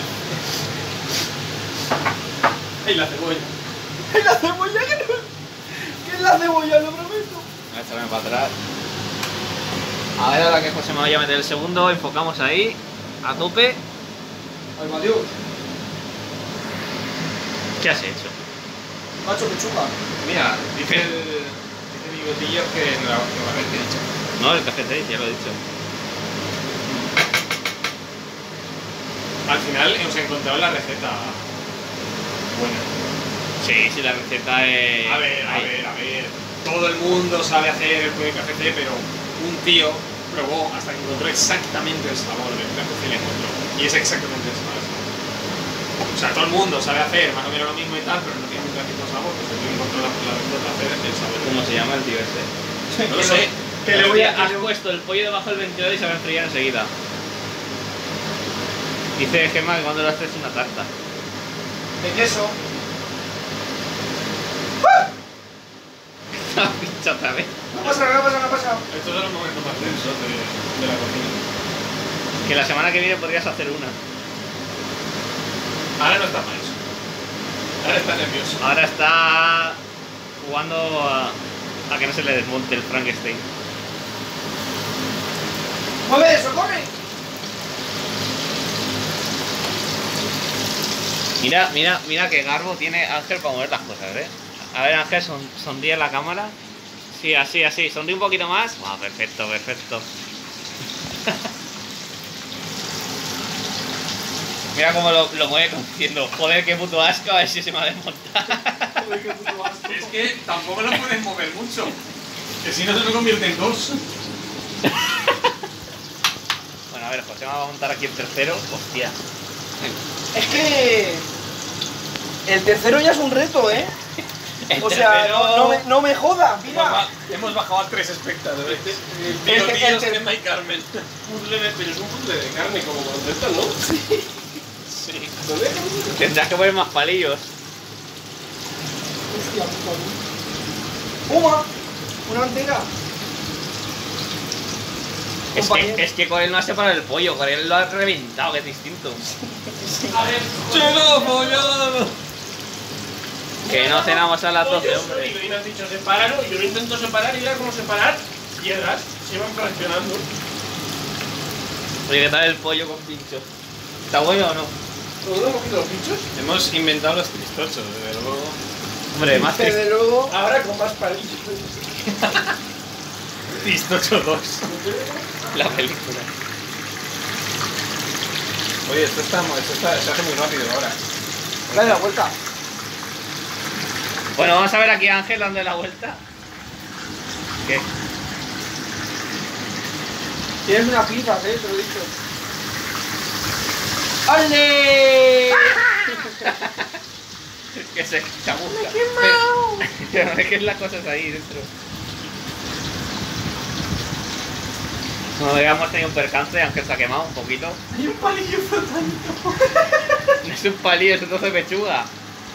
¡Ay, la cebolla! ¡Ay, la cebolla que no! ¿Qué es la cebolla? Lo prometo. A ver, échame para atrás. A ver, ahora que José me vaya a meter el segundo, enfocamos ahí, a tope. Ay, Dios. ¿Qué has hecho? Macho, pechuga. Mira, dice el. Dice Bigotillo que no lo va a haber dicho. No, el K F C, ya lo he dicho. Al final hemos encontrado la receta buena. Sí, sí, la receta es... A ver, a ahí. ver, a ver. Todo el mundo sabe hacer el pollo K F C, pero un tío probó hasta que encontró exactamente el sabor del K F C y le encontró. Y es exactamente el sabor. O sea, todo el mundo sabe hacer más o menos lo mismo y tal, pero no tiene un mismo sabor. Pues el tío encontró la, la receta de hacer el sabor. ¿Cómo se llama el tío ese? No lo sé. Que le voy a- Has puesto el pollo debajo del ventilador y se va a enfriar enseguida. Dice Gemma que cuando lo haces una tarta. De queso. La pinche hecho otra vez. No pasa nada, no pasa nada, no pasa nada. Estos son los momentos más tensos de, de la cocina. Que la semana que viene podrías hacer una. Ahora no está mal eso. Ahora está nervioso. Ahora está jugando a, a que no se le desmonte el Frankenstein. ¡Mueve eso, corre! Mira, mira, mira que garbo tiene Ángel para mover las cosas, ¿eh? A ver, Ángel, son, sonríe en la cámara. Sí, así, así. Sonríe un poquito más. Wow, perfecto, perfecto. Mira cómo lo, lo mueve diciendo, joder, qué puto asco, a ver si se me va a desmontar. Joder, qué puto asco. Es que tampoco lo pueden mover mucho. Que si no se me convierte en dos. Bueno, a ver, José me va a montar aquí el tercero. Hostia. Es que... El tercero ya es un reto, ¿eh? El O sea, tercero- no, no me, no me jodas, Hemos, mira. ba- hemos bajado a tres espectadores. El- Dios el- mío, el- Gemma y Carmen. Puzzle de- pero es un puzzle de carne como concepto, ¿no? Sí. ¿Dónde? Tendrás que poner más palillos. Hostia, puta. ¡Puma! Una entera. Es Compañero. que, es que con él no ha separado el pollo, con él lo ha reventado, que es distinto. A ver, ¡Chulo, follado! Que no cenamos a las doce, Pollo hombre. sólido, y me has dicho sepáralo, y yo lo intento separar y era como separar piedras, se iban fraccionando. Oye, ¿qué tal el pollo con pincho? ¿Está bueno o no? ¿Todos hemos quitado los pinchos? Hemos inventado los tristochos, desde luego. Hombre, más triste. Desde luego... Ahora con más palillos. Tristocho dos. La película. Oye, esto, está, esto está, se hace muy rápido ahora. Dale la vuelta. Bueno, vamos a ver aquí a Ángel dando la vuelta. ¿Qué? Tienes unas pinzas, eh, te lo he dicho. ¡Ale! Que se chamusca. ¡Me he quemado! Pero es que las cosas ahí dentro. Bueno, ya hemos tenido un percance, Ángel se ha quemado un poquito. Hay un palillo flotando. No es un palillo, es un trozo de pechuga.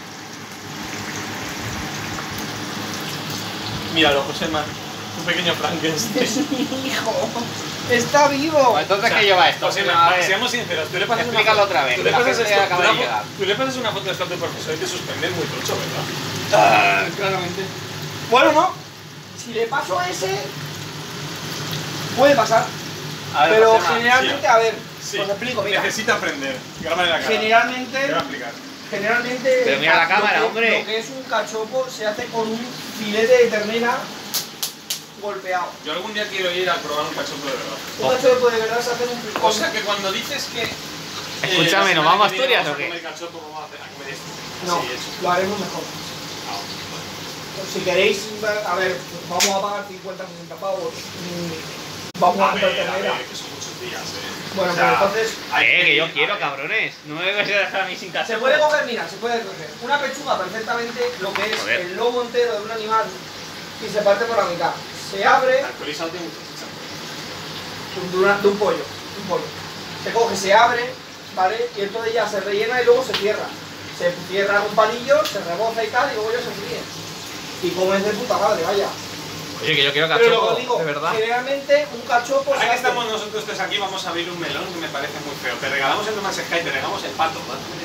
Míralo, Josema. Un pequeño Frankenstein. Es mi hijo. Está vivo. Entonces, ¿qué lleva esto? Josema, A ver, seamos sinceros, tú le pasas una explícalo foto- otra vez, Tú que le la pasas gente esto- acaba tú de la- llegar. Tú le pasas una foto de esto a tu profesor y te suspende muy tocho, ¿verdad? Ah, claramente. Bueno, no. Si le paso a ese, puede pasar. A ver, Pero Josema, generalmente, sí. a ver, Sí. os explico, mira. Necesita aprender. Grábale la cara. Generalmente, Te voy a explicar. generalmente. Pero mira la lo cámara, que- hombre. Lo que es un cachopo se hace con un filete de ternera golpeado. Yo algún día quiero ir a probar un cachopo de verdad. Un cachopo de verdad se hace en un O sea que cuando dices que... Escúchame, ¿nos vamos a Asturias o qué? qué? Cachopo, vamos a hacer, a comer esto. No, Sí, eso. lo haremos mejor. Ah, bueno. Si queréis, a ver, pues vamos a pagar cincuenta, sesenta pavos. mm, Vamos a A hacer ver, a ternera. ver, que son muchos días, eh. Bueno, O sea, pues entonces. hay Eh, que yo ir, quiero, a ver. cabrones. No me vais a dejar a mí sin Se cachopo. puede coger, mira, se puede coger una pechuga perfectamente, lo que es Joder. el lomo entero de un animal y se parte por la mitad. Se abre El alcoholizado tiene mucha chicha. de, una- de un pollo, un pollo. Se coge, se abre, ¿vale? Y entonces ya se rellena y luego se cierra. Se cierra con palillos, se reboza y tal, y luego ya se fríe. Y comes de puta madre, vaya. Oye, que yo quiero Pero cachopo, luego digo, de verdad. generalmente un cachopo se Ahora que hace. estamos nosotros tres aquí, vamos a abrir un melón que me parece muy feo. Te regalamos el Nomás Sky, te regalamos el pato.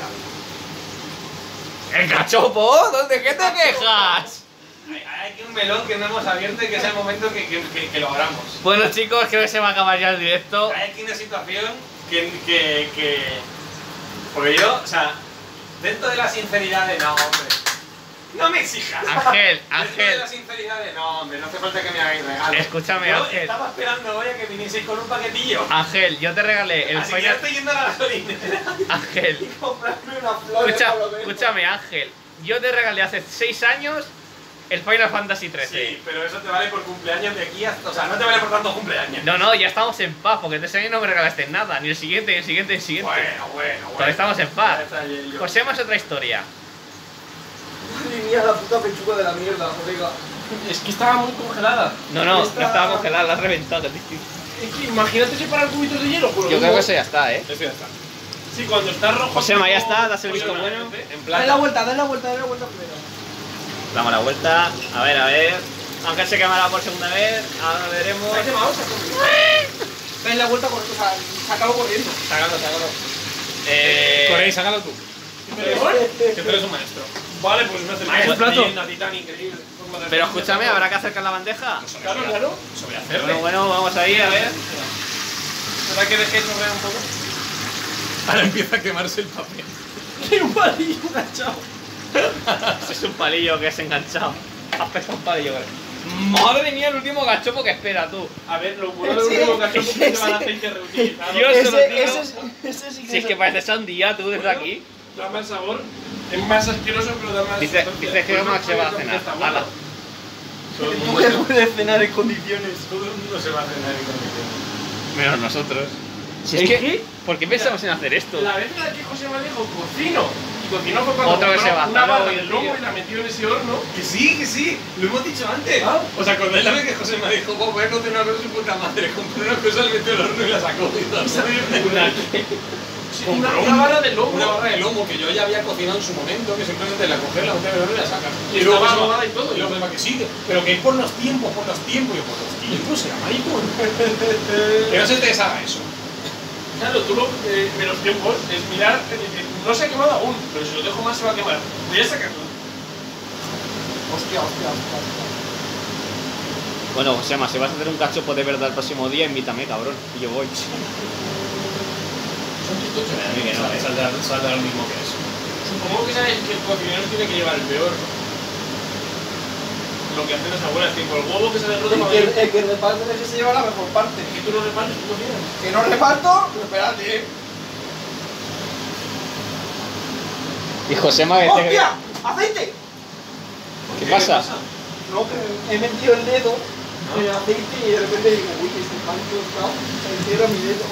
¡El cachopo! ¿Dónde qué te quejas? Hay, hay aquí un melón que no hemos abierto y que es el momento que, que, que, que lo abramos. Bueno, chicos, creo que se va a acabar ya el directo. Hay aquí una situación que, que, que... Porque yo, o sea, dentro de la sinceridad de no, hombre. No me exijas. Ángel, Dentro de Ángel. la sinceridad de no, hombre, no hace falta que me hagáis regalo. Escúchame, Yo Ángel. estaba esperando hoy a que vinieseis con un paquetillo. Ángel, yo te regalé el Así que ya Final... estoy yendo a la gasolinera. Ángel, Comprarme una flor. escucha, por lo menos. escúchame, Ángel. Yo te regalé hace seis años el Final Fantasy trece. Sí, pero eso te vale por cumpleaños de aquí hasta... O sea, no te vale por tanto cumpleaños. No, no, ya estamos en paz, porque ese año no me regalaste nada. Ni el siguiente, ni el siguiente, ni el siguiente. Bueno, bueno, bueno. Todavía estamos en paz. Ya está, yo- yo- José, más otra historia. Madre mía, la puta pechuga de la mierda, colega. Es que estaba muy congelada. No, no, Esta- no estaba congelada, la has reventado. es distinto. Es que imagínate separar cubitos de hielo. Por lo Yo creo mismo. que eso ya está, ¿eh? Eso ya está. Sí, cuando está rojo. Josema, ya tipo- está, das el visto Josema, bueno. En Dale plan. la vuelta, dale la vuelta, dale la vuelta primero. Damos la vuelta. A ver, a ver. Ángel se quemará por segunda vez, ahora veremos. Se ha quemado, se ha comido. Ven la vuelta con. O sea, se acabó corriendo. Sácalo, sácalo. Eh. Corey, sácalo tú. Que tú eres un maestro. Vale, pues me hace Maestro, plato. plato. Una titán increíble. Pero escúchame, ¿habrá que acercar la bandeja? Claro, claro. Eso voy a hacer. Bueno, bueno, vamos ahí, a ver. ¿Verdad que dejéis nos vean un poco? Ahora empieza a quemarse el papel. Hay un palillo enganchado. Es un palillo que es enganchado. Has pesado un palillo, creo. Madre mía, el último cachopo que espera tú. A ver, lo bueno del último cachopo es que te van a aceite reutilizado. Yo se lo digo. ese, ese sí que Si es que parece sandía tú desde aquí. Da más sabor. Es más asqueroso, pero da más. Dice, dice que Max se va a cenar. Hala. Todo el No mundo, se puede cenar en condiciones. todo el mundo se va a cenar en condiciones. Menos nosotros. Si es que, ¿por qué pensamos en hacer esto? La vez en la que José me dijo cocino. Y cocinó fue cuando Otra vez compró se va, una hasta barra luego, de tío. lomo y la metió en ese horno. Que sí, que sí, lo hemos dicho antes. Ah. ¿Os acordáis la vez que José me dijo, "Oh, voy a cocinar con su puta madre"? Compró una cosa, le metió el horno y la sacó. Y todo. Una- Sí, Compró una, un- una barra de lomo. Una barra de lomo que yo ya había cocinado en su momento, que simplemente la coges, la metes en el horno y la sacas. Y estaba José me- adobada y todo. Y luego José me, que sí, pero que es por los tiempos, por los tiempos. Y yo, por los tiempos, será maricón. Que no se te deshaga eso. Claro, tú lo, eh, de los tiempos es mirar, eh, eh, no se ha quemado aún, pero si lo dejo más se va a quemar. Voy a sacarlo. Hostia, hostia, hostia. hostia. Bueno, Josema, si vas a hacer un cachopo de verdad el próximo día, invítame, cabrón. Y yo voy. Son chistosos. A mí que no, eh. Saldrá, saldrá lo mismo que eso. Supongo que sabes que el cocinero tiene que llevar el peor. Lo que hacen las abuelas, tipo el huevo que sale roto El para que, mí. el que reparte es el que se lleva la mejor parte. Que tú lo repartes, tú cocinas. Que no reparto, pero espérate. Y Josema, que te... ¡Hostia! ¡Aceite! ¿Qué pasa? No, que he metido el dedo en el aceite y de repente digo, uy, este pan tostado se entierra mi dedo.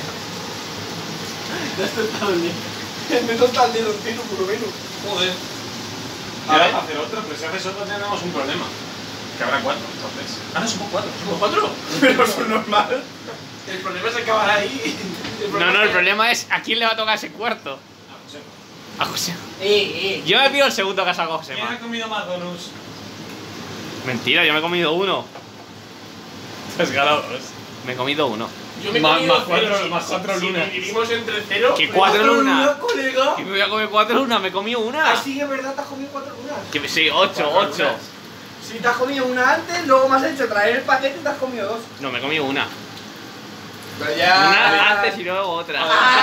Ya has tostado el dedo. Me tosta el dedo entero, por lo menos. Joder. A ver. Ahora hacer otro, pero si haces otro tenemos un problema. Que habrá cuatro, entonces. Ah, no, somos cuatro. ¿Somos cuatro? Pero eso es normal. El problema es acabar ahí. No, no, el es que- problema es a quién le va a tocar ese cuarto. Ah, José. A José. Eh, eh. Yo me pido el segundo que ha sacado ¿Quién Josema. ha comido más donuts? Mentira, yo me he comido uno. Te has ganado dos. Me he comido uno. Yo me he Más- comido más cuatro- cero, si- más cuatro si lunas. dividimos entre cero. ¿Qué pero- cuatro lunas? colega? ¿Y me voy a comer cuatro lunas? Me he comido una. Ah, sí, es verdad, te has comido cuatro lunas. Que- Sí, ocho, Cuatro ocho. lunas. Si te has comido una antes, luego me has hecho traer el paquete y te has comido dos. No, me he comido una. Pero Una antes y luego otra.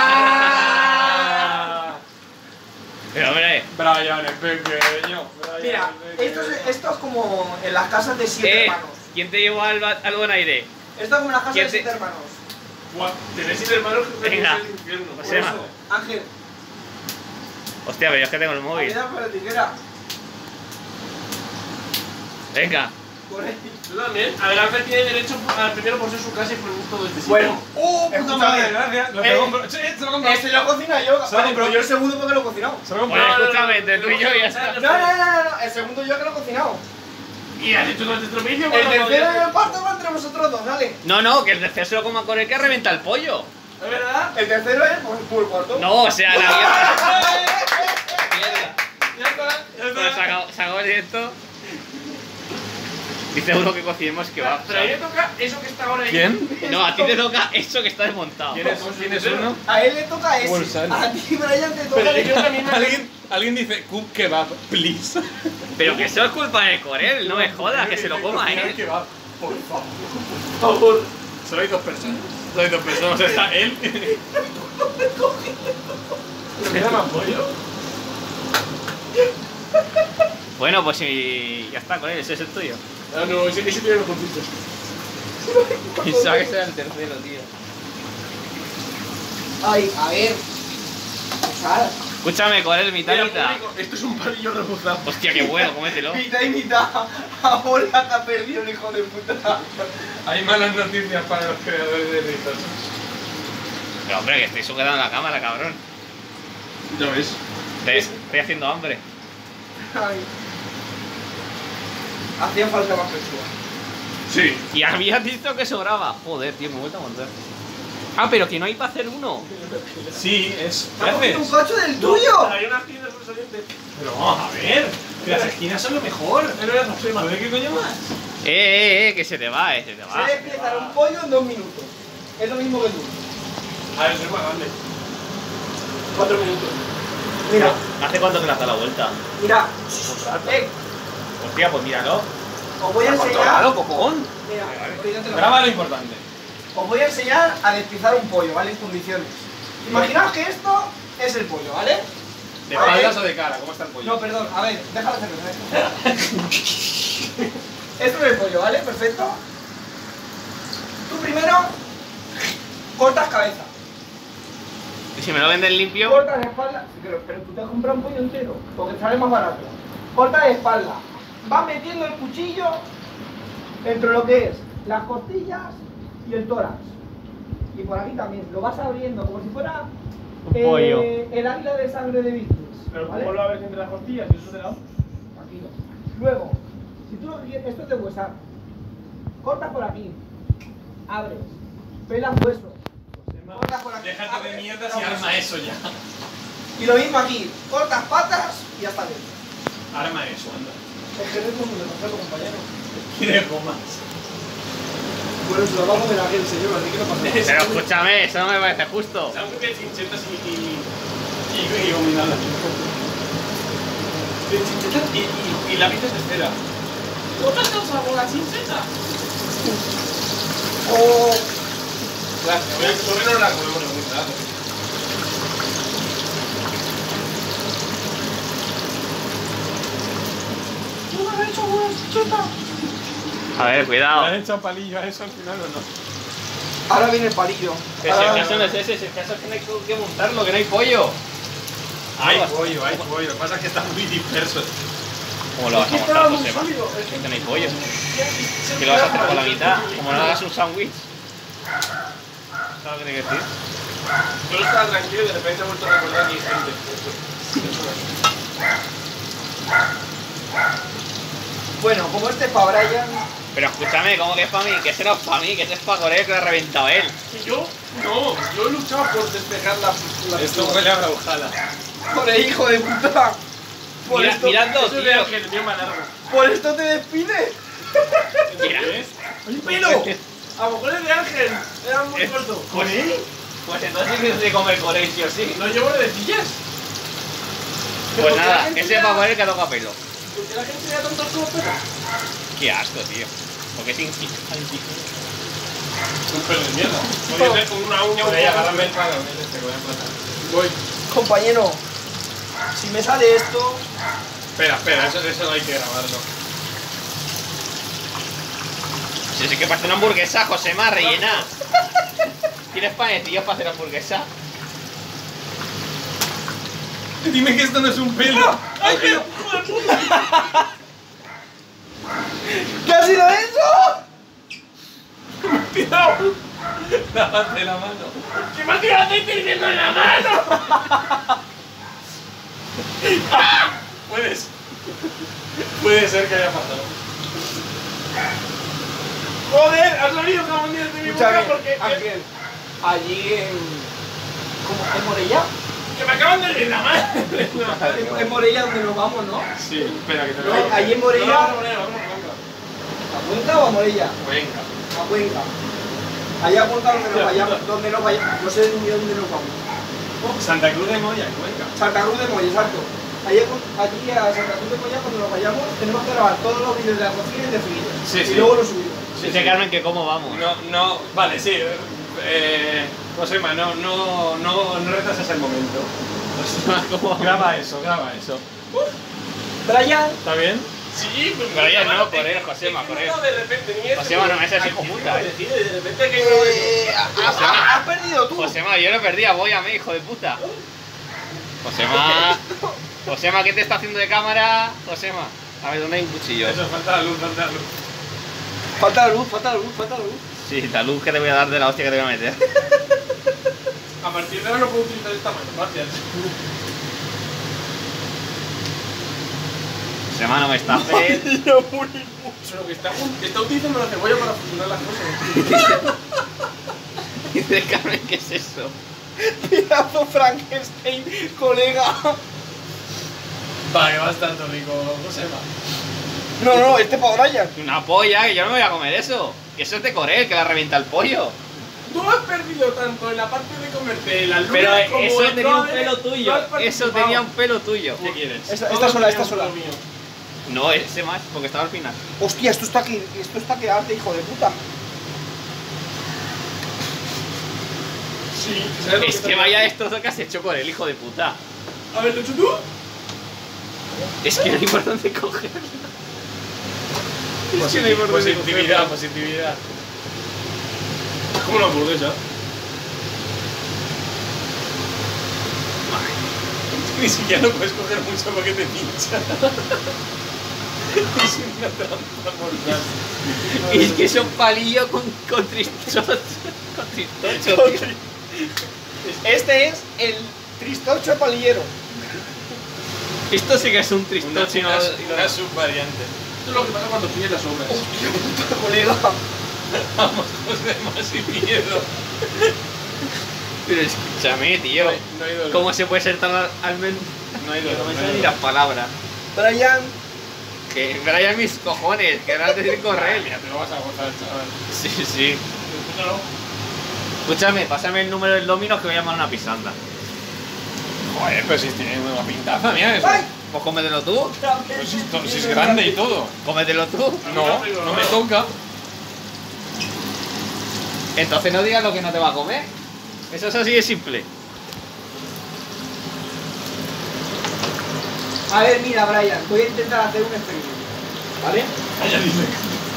Ah. Pero hombre, Brian es pequeño. Brian Mira, es pequeño. esto es, esto es como en las casas de siete eh, hermanos. ¿quién te llevó al, ba- al buen aire? Esto es como en las casas ¿Quién de te- siete hermanos. Buah, tenéis siete hermanos que Venga. el infierno. Por Josema. eso. Ángel, Hostia, pero yo es que tengo el móvil. ayuda por la tijera. Venga. Por ahí. Tú también. A ver, Ángel tiene derecho a- primero por ser su casa y por todo este sitio. Bueno, ¡Oh, puta escúchame. madre! Gracias. Lo Eh, tengo compro- Sí, se lo compro. Este lo cocina yo. Se lo Vale, compro. pero yo el segundo porque lo he cocinado. Se lo compro. Oye, no, no, escúchame, no, entre tú y yo ya está. No, no, no, no, no, el segundo yo que lo he cocinado. Y has hecho todo este estropicio. El bueno, tercero pues, en el parto va entre vosotros dos, dale. No, no, que el tercero se lo coma con el que reventa el pollo. ¿Es verdad? El tercero es pues, por el cuarto. No, o sea, la mierda. Ya está. Ya Pues está. se acabó, se acabó el directo. Dice uno que cocinemos que va. Pero a mí me toca eso que está ahora ahí. ¿Quién? No, a ti te toca eso que está desmontado. ¿Tienes, ¿tienes uno? A él le toca ese. Bolsal. A ti, Brian, te toca Pero el yo también me ¿Alguien, alguien dice Cook Kebab, please. Pero que eso es culpa de Corel, no me jodas, que se lo coma Cocinar él. kebab, por favor. Por favor. Solo hay dos personas. Solo hay dos personas. Está él. ¿Pero queda más pollo? Bueno, pues si ya está, Corel, ese es el tuyo. Ah, no, ese, ese tiene los puntitos. Pensaba que ese era el tercero, tío. Ay, a ver. Usar. Escúchame, Corel, mitad y Mira, mitad. público, esto es un palillo rebozado. Hostia, qué bueno, cómetelo. Mitad y mitad. Ahora te ha perdido el hijo de puta. Hay malas noticias para los creadores de Ritos. Pero hombre, que estoy sujetando la cámara, cabrón. Ya ves. ¿Ves? Estoy haciendo hambre. Ay. Hacía falta más personas. Sí. Y había dicho que sobraba. Joder, tío, me he vuelto a morder. Ah, pero que no hay para hacer uno. Sí, es. ¿Te has cogido un haces? cacho del tuyo? Hay unas tiendas sobresalientes. Pero vamos a ver. Que las esquinas son lo mejor. Pero era Josema. ¿Joder, qué coño más? Eh, eh, eh, que se te va, eh, se te Sé va. despiezar un pollo en dos minutos. Es lo mismo que tú. A ver, soy más grande. Cuatro minutos. Mira, ¿Hace cuánto que le has dado la vuelta? mira. Eh, Hostia, pues míralo. os voy a enseñar. Controlado, cojón. Mira, Graba lo importante. os voy a enseñar a despiezar un pollo, ¿vale? En condiciones. Imaginaos que esto es el pollo, ¿vale? ¿De Vale. espaldas o de cara? ¿Cómo está el pollo? No, perdón, a ver, déjalo hacerlo. Esto es el pollo, ¿vale? Perfecto. Tú primero cortas cabeza, ¿Y si me lo venden limpio? cortas espalda, pero, pero tú te has comprado un pollo entero, porque sale más barato. Cortas espalda, vas metiendo el cuchillo entre lo que es las costillas y el tórax. Y por aquí también, lo vas abriendo como si fuera Un pollo. eh, el águila de sangre de Víctor. Pero ¿vale? ¿cómo lo abres entre las costillas y eso de lado? Tranquilo. Luego, si tú lo quieres, esto es de huesar. Cortas por aquí, abres, pelas hueso. Cortas por aquí, Déjate de abres, mierdas y pelas arma hueso. eso ya. Y lo mismo aquí, cortas patas y ya está bien. Arma eso, anda. Es que no es como de hacerlo, compañero. Quiere gomas. Bueno, se lo vamos a ver aquí el señor, así que no pasa nada. Pero escúchame, eso no me parece justo. Sabes que chinchetas y... y... Y, y gominadas. de chinchetas y, y, y lápices de cera. ¿Cómo te has causado con la chincheta? Oh, Claro, voy a comer la comemos muy claro. ¿Tú me has hecho una chincheta? A ver, ¿Le has cuidado. echado palillo a eso al final o no? ahora viene el palillo. Que si el caso no es ese, si el caso es que no hay que montarlo, que no hay pollo. Hay pollo, hay pollo. Lo que pasa es que está muy disperso. ¿Cómo lo vas a Es que montar, estaba muy Josema? sólido, es Es que no hay pollo. ¿Qué lo vas a hacer por la mitad? Como no hagas un sándwich. ¿Sabes lo que quiere decir? Yo estaba tranquilo y de repente he vuelto a recordar mi gente. Bueno, como este es para Brian, Pero escúchame, ¿cómo que es para mí? Que ese no es para mí, que ese es para Corea, que lo ha reventado él. Y yo, no, yo he luchado por despejar la... la Esto huele a braujada. por el hijo de puta. Por Mira, esto, mirando, Eso es de tío. Ángel, mío más largo. por esto te despides. Mira. ¡Ay, pelo! A lo mejor es de Ángel, era muy corto. Pues, pues entonces tienes que comer Corea, sí o sí. ¿No llevo redecillas? Pues nada, ese es para Corea que toca pelo. ¿Por qué la gente da tantos como pelos? Qué asco, tío. Porque es infi- Un pelo de mierda. Podría ser con una uña Por ahí, un poco- agárrame el palo. Este que voy a aplatar. Voy. Compañero, si me sale esto, Espera, espera, eso, eso hay que grabarlo. Sí, sí que parece una hamburguesa, Josema, rellena. ¿Tienes panecillos para hacer hamburguesa? Dime que esto no es un pelo. ¡Ay, pero! ¡Hijo de puta! ¿qué ha sido eso? ¡Cuidado! Lávate la mano. ¡Que me ha tirado aceite hirviendo en la mano! Puedes. Puede ser que haya pasado. ¡Joder! ¡Has salido jamón de mi boca Escúchame, porque... Ángel, allí en... ¿Cómo? ¿En Morella? ¡Que me acaban de hervir la mano! En, en Morella donde nos vamos, ¿no? Sí, espera que te lo No, diga. allí en Morella, No, no, no, no, no, no. ¿a Cuenca o a Morella? Venga. A Cuenca. Allá a Cuenca donde nos vayamos, donde nos vayamos, no sé ni dónde nos vamos. Santa Cruz de Moya, Cuenca. Santa Cruz de Moya, exacto. Allí, aquí a Santa Cruz de Moya, cuando nos vayamos, tenemos que grabar todos los vídeos de la cocina y de Figueres. Sí, y sí. luego los subimos. Dice Carmen que cómo vamos. No, no, vale, sí. Eh, Josema, no, no, no, no retrases el momento. ¿Cómo? Graba eso, graba eso. Brian, ¿Está bien? Sí, pues... Pero ya la no, mano, por él, es que- Josema, es que por uno él. de repente, ni eso, Josema, no ni- me seas aquí hijo mismo puta, eh. decide, de repente que eh, has, has- has perdido tú. Josema, yo lo perdí, voy a mí, hijo de puta. Josema. Josema, ¿qué te está haciendo de cámara? Josema. A ver, ¿dónde hay un cuchillo? Eso, falta la luz, falta la luz. Falta la luz, falta la luz, falta la luz. Sí, la luz que te voy a dar de la hostia que te voy a meter. A partir de ahora no puedo utilizar esta mano, gracias. Josema, no me estafes. Solo que está, que está utilizando la cebolla para fusionar las cosas. Dice Carmen, ¿qué es eso? Pedazo Frankenstein, colega. Vale, bastante rico, Josema. No, no, este para Brian. Una polla, que yo no me voy a comer eso. Que eso es de Corel, que la revienta el pollo. Tú has perdido tanto en la parte de comerte la luna Pero como eso en tenía no un haber- pelo no tuyo. has Eso participado. tenía un pelo tuyo. ¿Qué quieres? Esta, Todo esta sola, tenía esta un sola. pelo mío. No, ese más, porque estaba al final. Hostia, esto está que, esto está que arte, hijo de puta. Sí, ¿sabes lo Es te que voy a vaya decir? destrozo que has hecho con el hijo de puta. A ver, ¿lo he hecho tú? Es que no hay por dónde cogerlo. Es que no hay por dónde Positividad, cogerlo. positividad. Es como una hamburguesa. Ni siquiera lo puedes coger mucho porque te pincha. Es una trampa mortal. Y es que es un palillo con, con tristocho. Con tristocho, tío. Este es el tristocho palillero. Esto sí que es un Una, tristocho y no- una, y no- una subvariante. Esto es lo que pasa cuando pillas las obras. Colega. Vamos, José, más sin miedo. Pero escúchame, tío. No hay- no hay dolor. ¿Cómo se puede ser tan al- almen... No hay Que no dolor. me no hay salen ni dolor. las palabras. Brian. Que Brian mis cojones, que ahora decir correr. Mira, te lo vas a gozar, chaval. Sí, sí. Escúchalo. Escúchame, pásame el número del Domino's que voy a llamar una pisanda. Joder, pero si tiene una pintaza, mira eso. ¡Ay! Pues cómetelo tú. Pues si, to- si es grande y todo. Cómetelo tú. No, no me toca. Entonces no digas lo que no te va a comer. Eso es así de simple. A ver, mira, Brian, voy a intentar hacer un experimento. ¿Vale? Calla, dile.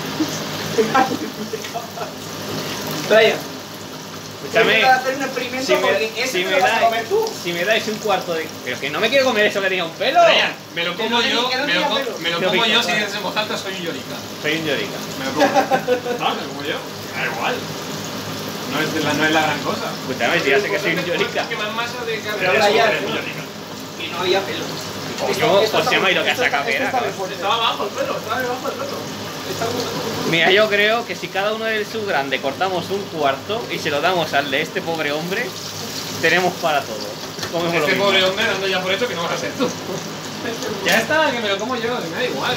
Brian, voy a Escúchame. intentar hacer un experimento Si me, porque ese si te me lo vas a dais, comer tú. si me dais un cuarto de... Pero que no me quiero comer eso que tenía un pelo. Brian, me lo Que como no tenía- yo, que no me lo, tenía co- pelo. me lo Qué como rico, yo si vale. es en voz alta, soy un llorica. Soy un llorica. Me lo como. Ah, me lo como yo. Da igual. No es, de la, no es la gran cosa. Escúchame, si ya sé que soy un llorica. Que más masa de carne. Pero Eres Brian, un- eres un llorica. y no había pelo. Coño, Esto- esto pues está se llama muy- y lo que esto saca está- esto pera, está muy claro. fuerte. Estaba abajo el pelo, estaba debajo del pelo. Está como- Mira, yo creo que si cada uno del subgrande cortamos un cuarto y se lo damos al de este pobre hombre, tenemos para todo. Comemos lo Este mismo. pobre hombre dando ya por hecho que no vas a ser tú. Ya está, que me lo como yo, que me da igual.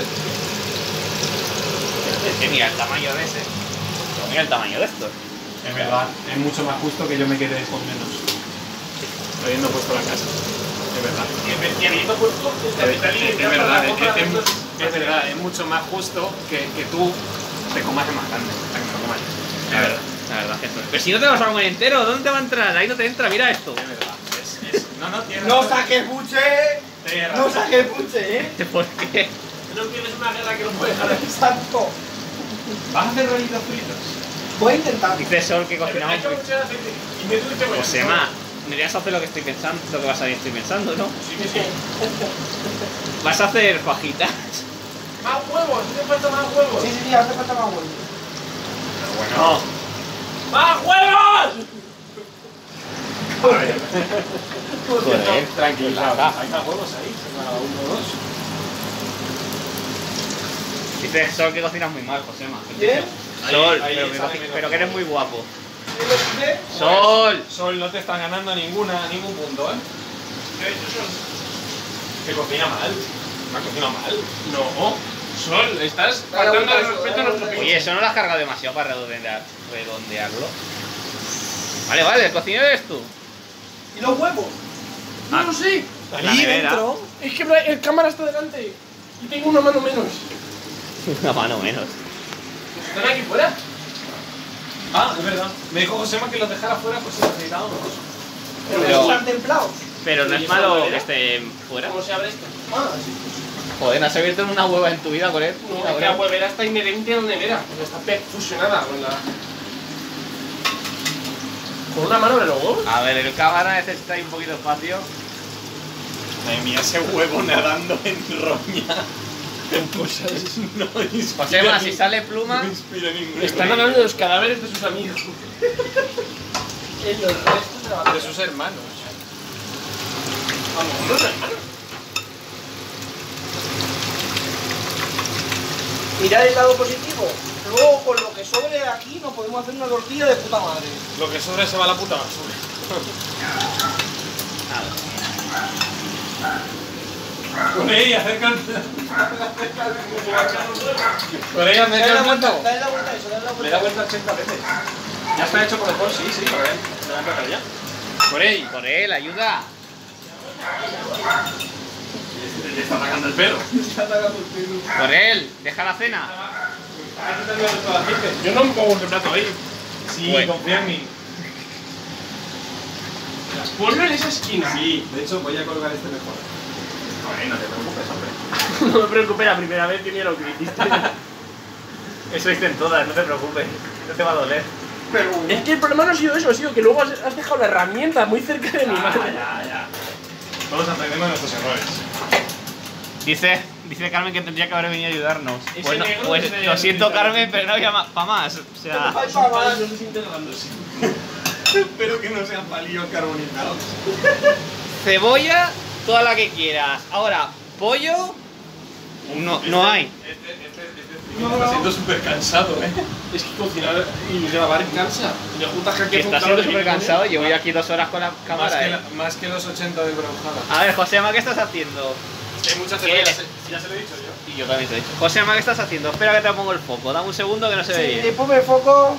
Es que mira el tamaño de ese. Mira el tamaño de estos. Es verdad, es mucho más justo que yo me quede con menos. Habiendo puesto la casa. Es verdad. Y habiendo puesto el Es, capital es- y es el verdad, capital es, compra es- tantos- es verdad, es mucho más justo que, que tú te comas el más grande. O sea, que me lo comas. Es La verdad. verdad, la verdad que esto- Pero si no te lo vas a comer entero, ¿dónde te va a entrar? Ahí no te entra, mira esto. Es verdad. Es, es, no, no, tienes No razón. saques buche. Tienes No razón. saques buche, eh. ¿Por qué? No empieces una guerra que no puedes dejar aquí. Exacto. ¿Vas a hacer rollitos fritos? Voy a intentar. Dice Sol que Hay cocinamos. que echar aceite. Y métele cebolla. Josema, deberías hacer lo que estoy pensando, lo que vas a estoy pensando, ¿no? Sí que sí. Vas a hacer fajitas. Más huevos, hace falta más huevos. Sí, sí, sí, hace falta más huevo. Bueno, ¡Más huevos! joder. Tranquila. Hay más huevos ahí. Uno, dos. Dice Sol que cocinas muy mal, Josema. ¿Quién? Sol, Ahí- ahí pero, que sale coci- menos. pero que eres muy guapo. ¿Qué lo dice? Sol. Sol, no te están ganando ninguna, ningún punto, ¿eh? Que cocina mal. ¿Me cocina mal? No. Sol, estás Dale faltando vuelta el a respeto a esto, nuestro dale país. Oye, eso no lo has cargado demasiado para redondear, redondearlo. Vale, vale, el cocinero eres tú. ¿Y los huevos? Ah. No lo sé. La nevera. Es que el cámara está delante. Y tengo una mano menos. Una mano menos. ¿Están aquí fuera? Ah, es verdad. Me dijo Josema que los dejara fuera por si necesitaban dos. Pero, Pero- están templados. Pero no ¿Y es esa malo nevera? que estén fuera. ¿Cómo se abre esto? Ah, sí. Joder, ¿has abierto una hueva en tu vida con él? No, es que la huevera está inherente a la nevera. Porque está pe- fusionada con la... ¿Con una mano de los huevos? A ver, el cámara necesita ahí un poquito de espacio. Madre mía, ese huevo nadando en roña. En cosas no inspira. Josema, ni- si sale pluma, No inspira ningún. Están hablando de los cadáveres de sus amigos. En los restos de la De sus hermanos. Vamos, ¿los hermanos? Mirad el lado positivo. Luego, con lo que sobre de aquí, nos podemos hacer una tortilla de puta madre. Lo que sobre se va a la puta basura. Por ahí, acércate. Por ahí, Dale la acércate. vuelta, dale la vuelta a eso, dale la Le vuelta. da vuelta ochenta veces. Ya está hecho por default, sí, sí, por ahí. Le da vuelta ya. Por ahí. Por él, ayuda. Le está atacando el pelo. Por él, deja la cena. Yo no me pongo un plato ahí. Sí, Bueno. confía en mí. Ponlo en esa esquina. Sí, de hecho voy a colgar este mejor. Ay, no te preocupes, hombre. No me preocupes, la primera vez que vieron que hiciste. Eso dicen todas, no te preocupes. No te va a doler. Pero Es que el problema no ha sido eso, ha sido que luego has, has dejado la herramienta muy cerca de mi madre. Ya, ya. Todos aprendemos de nuestros errores. Dice, dice Carmen que tendría que haber venido a ayudarnos. Ese Bueno, negro pues es de- lo siento de- Carmen, pero no había para más. O sea, ay, pa' más. No se siente grabándose. Espero que no sean palillos carbonizados. cebolla, toda la que quieras. Ahora, pollo, no, no hay. Este, este, este, este me está siento súper cansado, eh. Es que cocinar y grabar cansa. Y le juntas que aquí Que hace un estás calor siendo de súper coño. cansado. Llevo ya aquí dos horas con la Más cámara. que, eh. la- más que los ochenta de Brawlhalla. A ver, Josema, ¿qué estás haciendo? Hay muchas ¿Qué? cebolla, ya se, ya se lo he dicho yo. Y yo también te he dicho. Josema, ¿qué estás haciendo? Espera que te pongo el foco. Dame un segundo que no se ve Sí, bien. ponme el foco.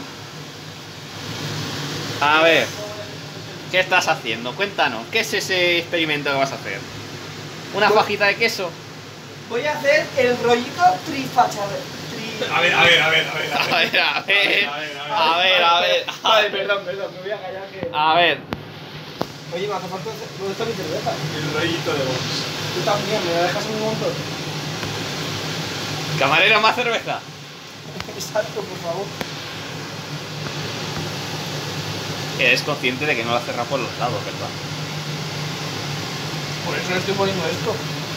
A ver, ¿qué estás haciendo? Cuéntanos, ¿qué es ese experimento que vas a hacer? ¿Una fajita de queso? Voy a hacer el rollito trifachadero. Tri... A ver, a ver, a ver, a ver. A ver, a ver, A ver, a ver, a ver, a ver. Vale, perdón, perdón, me voy a callar que... A ver, Oye, me hace falta... ¿Dónde está mi cerveza? El rollito de box. Tú también, me la dejas un montón. camarero, más cerveza. Exacto, por favor. Eres consciente de que no la cerra por los lados, ¿verdad? Por eso no estoy poniendo esto.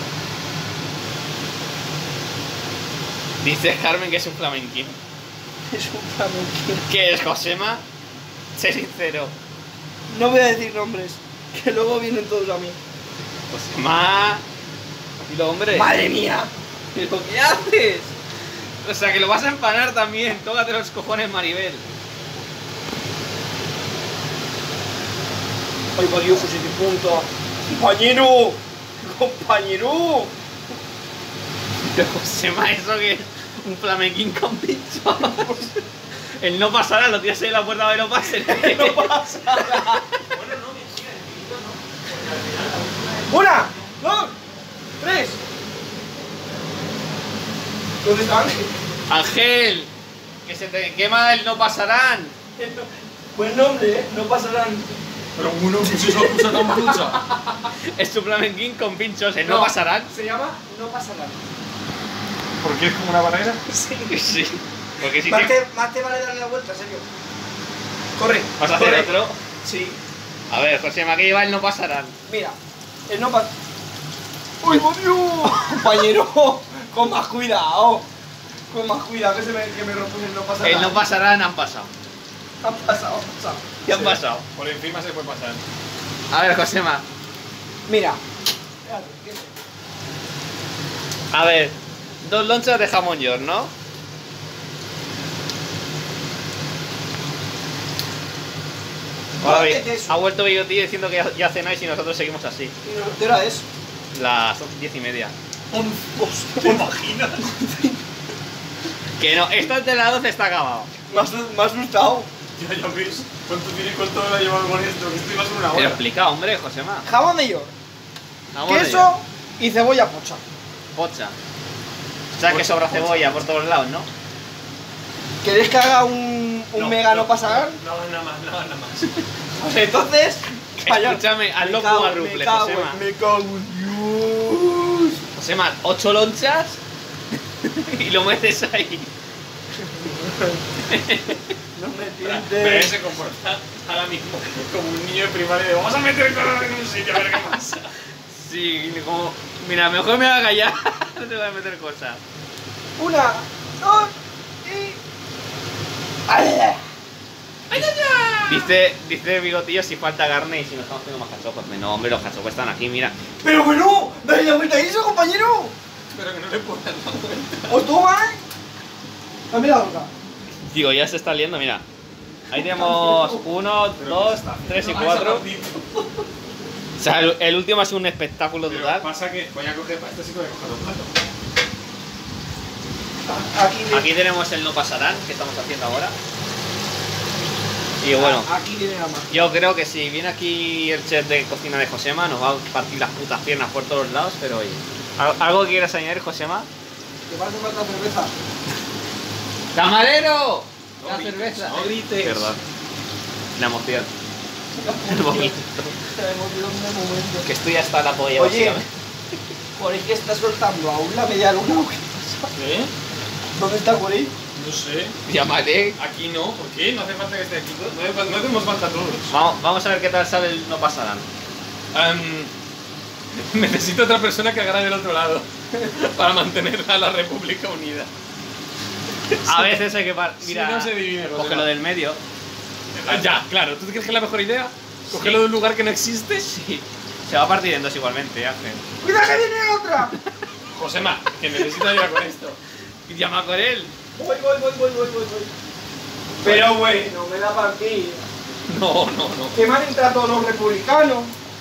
Dice Carmen que es un flamenquín. Es un flamenquín. ¿Qué es, Josema? Sé sincero. No voy a decir nombres, que luego vienen todos a mí. Josema. Dilo, hombre. ¡Madre mía! ¿Pero qué haces? O sea, que lo vas a empanar también. Tócate los cojones, Maribel. ¡Ay, por Dios, José, qué punto! ¡Compañero! ¡Compañero! Pero, Josema, ¿eso que es? Un flamenquín con pinchos. El no pasará, lo tiras ahí en la puerta de no pase. ¡No pasa nada! ¡Una! ¡Dos! ¡Tres! ¿Dónde están? Ángel, que se te quema el no pasarán. Buen nombre, ¿eh? No pasarán. Pero uno que se acusa tan mucho. Es tu flamenquín con pinchos, el no, No. pasarán. Se llama No pasarán. ¿Por qué es como una barrera? Sí. Sí. Porque si Más te... te, más te vale darle la vuelta, en serio. Corre. ¿Vas a hacer corre. otro? Sí. A ver, Josema, que lleva el no pasarán. Mira, el no pasarán. ¡Uy, por Dios! Compañero, con más cuidado. Con más cuidado, que se me, que me rompo el no pasarán. El no pasarán han pasado. Han pasado, han pasado. ¿Qué han pasado? Por encima se puede pasar. A ver, Josema. Mira. Espérate, ¿qué? A ver, dos lonchas de jamón york, ¿no? Vale, Vale, ¿qué es eso? ha vuelto Bigotillo diciendo que ya, ya cenáis y nosotros seguimos así. Y no, ¿qué hora es? Las diez y media. Un ¿Te imaginas? Que no, esta de las doce está acabado. Me has, me has asustado. Ya, ya ves. ¿Cuánto tiene cuánto hora llevado con esto? Que estoy más de una Pero hora. explica, hombre, Josema. Jamón de york, Vamos de queso ello. y cebolla pocha. Pocha. O sea que sobra cebolla por todos lados, ¿no? ¿Queréis que haga un, un No, mega no, no, pasarán? No hagas nada más, no hagas nada más. Pues entonces, calla. Escúchame, hazlo Me cago- cuádruple, me cago Josema. en- Me cago en Dios. Josema, ocho lonchas y lo metes ahí. No me Pero tientes. él se comporta ahora mismo como un niño de primaria de vamos a meter cosas en un sitio a ver qué pasa. Sí, como. Mira, mejor me voy a callar. No te voy a meter cosas. Una, dos y... ¡Ala! Dice, dice Bigotillo si falta carne y si no estamos haciendo más cachopos. No, hombre, los cachopos están aquí, mira. ¡Pero bueno! ¡Dale la vuelta a eso, compañero! Pero que no le puedas dar la vuelta. ¡Os toma, eh! Dame la boca. Digo, ya se está liando, mira. Ahí tenemos uno, dos, tres y cuatro. sea, el, el último ha sido un espectáculo Pero total. pasa que voy a coger, para esto sí que voy a coger los platos. Aquí, Aquí tenemos el no pasarán que estamos haciendo ahora. Y bueno, aquí tiene la mano. yo creo que si viene aquí el chef de cocina de Josema nos va a partir las putas piernas por todos lados, pero oye. ¿al- ¿Algo que quieras añadir, Josema? ¿Te va a hacer falta cerveza? ¡Camarero! No ¡La grites, cerveza! no grites. Perdón. La emoción. El momento. La emoción del momento. Que estoy hasta la polla, Oye, básicamente. por ahí que está soltando aún la media luna. ¿O qué pasa? ¿Qué? ¿Dónde está por ahí? No sé. Llamaré. Aquí no, ¿por qué? No hace falta que esté aquí. No, hace- no hacemos falta todos. Vamos, vamos a ver qué tal sale el no pasarán. Am, necesito otra persona que agarre del otro lado para mantener a la República unida. A veces hay que par... Si Mira, no se divide, Josema. coge lo del medio. Ah, ya, claro. ¿Tú crees que es la mejor idea? ¿Cogerlo de un lugar que no existe? Sí. Se va a partir en dos igualmente, Ángel. ¡Cuidado que viene otra! Josema, que necesito ayuda con esto. Llama con él. Voy, voy, voy, voy, voy, voy, voy. Pero bueno, me da partida. No, no, no. Que me han entrado todos los republicanos.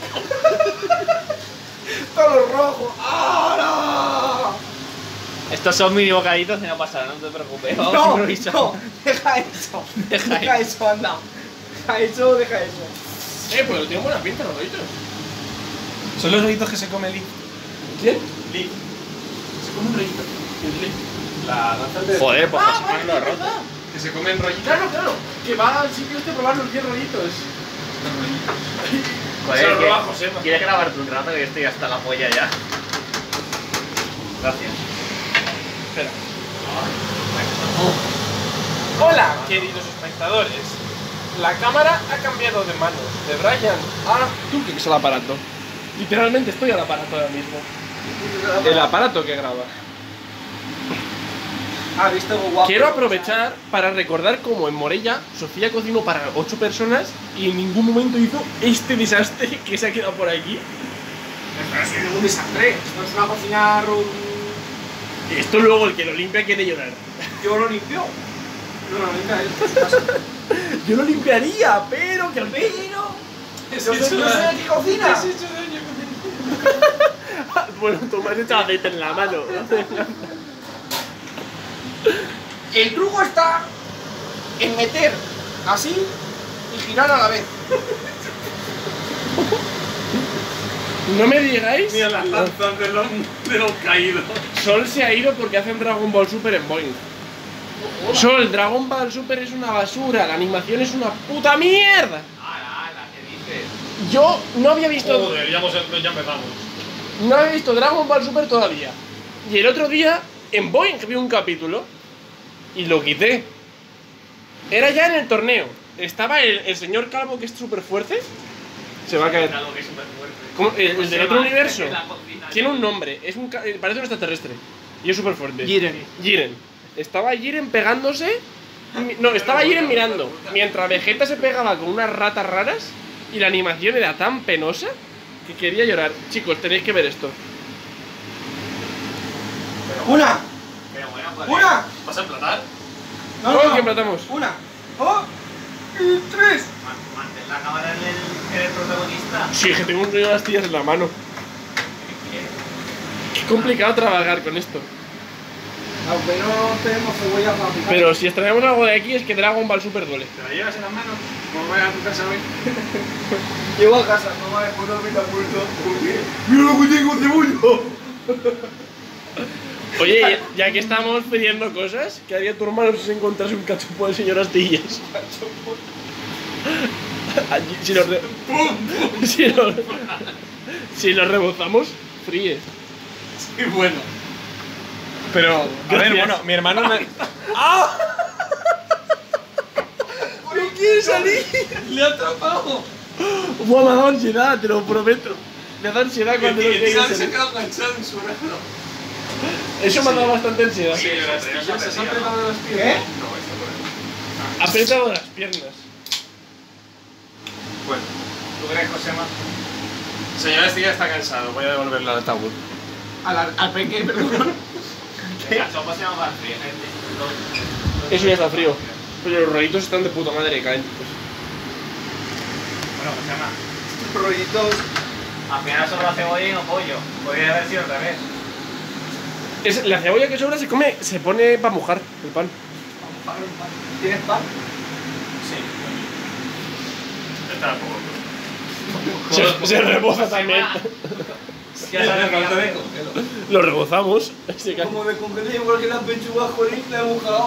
Todos los rojos. ¡Ahora! Estos son mini bocaditos y no pasarán, no te preocupes. Vamos No, improvisando. no, deja eso. Deja Deja eso. eso, anda. Deja eso, deja eso. Eh, pues tienen buena pinta los rollitos. Son los rollitos que se come Lee. ¿Quién? Lee. Se come un rollito. El Lee. La danzante de... Joder, pues Ah, José vale, lo ha es roto. verdad. Que se comen rollitos. Claro, claro. Que va al sitio este a probar los diez rollitos. Se lo que- roba Josema. ¿Quieres grabarte un rato que yo estoy hasta la polla ya? Gracias. Espera. Hola, queridos espectadores. La cámara ha cambiado de manos. De Brian a tú, que es el aparato. Literalmente estoy al aparato ahora mismo. El aparato que graba. Ah, viste algo guapo. Quiero aprovechar para recordar cómo en Morella Sofía cocinó para ocho personas y en ningún momento hizo este desastre que se ha quedado por aquí. Pero ha sido un desastre. Esto es una cocina. ru- Esto luego el que lo limpia quiere llorar. Yo lo limpio. No, lo limpia él. Yo lo limpiaría, pero que al menos. Yo sé, yo sé qué cocina. Bueno, tú me has echado aceite en la mano. El truco está en meter así y girar a la vez. No me digáis. Mira las lanzas de los, de los caídos. Sol se ha ido porque hacen Dragon Ball Super en Boeing. Sol, Dragon Ball Super es una basura, la animación es una puta mierda. ¡Hala, hala! ¿Qué dices? Yo no había visto. Joder, ya, hemos, ya empezamos. No había visto Dragon Ball Super todavía. Y el otro día, en Boeing, vi un capítulo y lo quité. Era ya en el torneo. Estaba el, el señor Calvo, que es súper fuerte. Se va a caer. Algo que es súper fuerte. ¿Cómo? ¿El, el del otro universo? En la cocina. Tiene un nombre. Es un, ca- eh, parece un extraterrestre. Y es súper fuerte. Jiren. Jiren. Estaba Jiren pegándose. mi- No, estaba Jiren mirando. Mientras Vegeta se pegaba con unas ratas raras. Y la animación era tan penosa que quería llorar. Chicos, tenéis que ver esto. Una, Pero bueno, pues. una. ¿Vas a emplatar? No, ¿Cómo no, que no. empatamos? Una, dos y tres. Man- Mantén la cámara en el, en el protagonista. Sí, que tengo un rollo de astillas en la mano. Qué complicado trabajar con esto. Aunque no tenemos cebollas para picar. Pero si extraemos algo de aquí es que Dragon Ball Super duele. ¿Te la llevas en las manos? ¿Cómo vayas a tu casa hoy? Llego a casa, no me puedo dormir tan muerto. ¡Mira lo que tengo cebolla! Oye, ya, ya que estamos pidiendo cosas, ¿qué haría tu hermano si se encontrase un cachopo del señor Astillas? Allí, si lo, re- si lo, si lo rebozamos, fríe. Sí, bueno. Pero, a ver, Gracias. bueno, mi hermano me... ¡No quiere salir! ¡Le ha atrapado! Buah, me ha dado ansiedad, te lo prometo. Me ha dado ansiedad cuando no El quiere tío se ha salir. quedado enganchado en su brazo. Eso me ha dado bastante ansiedad. Sí, las tías se han apretado de las ¿Qué? piernas. No, esto no es. Ha apretado las piernas. Bueno, ¿Tú crees, Josema? señora, este ya está cansado. Voy a devolverle al ataúd. Al, al pequeño, perdón. El cachopo se llama para frío, gente. Eso ya está frío. Pero los rollitos están de puta madre calientes. Bueno, Josema. Estos rollitos Al final sobra cebolla y no pollo. Podría haber sido al revés. Es, la cebolla que sobra se come, se pone para mojar el pan. ¿Tienes pan? Sí. Está poco. Se, se reboza también. Ya sabes que te la dejo. Lo rebozamos. Se cae. Como me congelé igual que las pechugas, joder, la he mojado.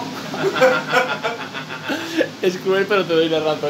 Es cruel, pero te doy la razón.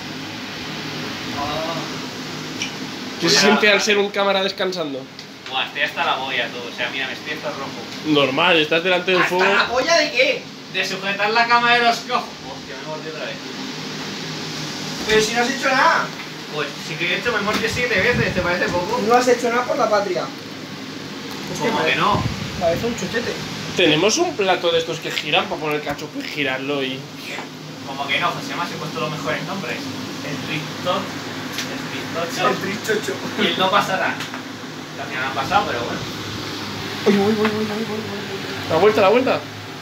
¿Qué se siente al ser un cámara descansando? Buah, estoy hasta la boya tú. O sea, mira, me estoy hasta rojo. Normal, estás delante del fuego. ¿Hasta la polla de qué? De sujetar la cama de los cojos. Hostia, me he mordido otra vez. Pero si no has hecho nada. Pues sí que he hecho, me he mordido siete veces, ¿te parece poco? No has hecho nada por la patria. ¿Cómo que no? Parece un chuchete. Tenemos un plato de estos que giran para poner cachopo y girarlo y... Como que no, José, más he puesto los mejores nombres. El Tristot, el Tristocho El trichocho. y el No Pasará. Que al final han pasado, pero bueno. Uy, uy, uy, uy, uy, uy, uy. La vuelta, la vuelta.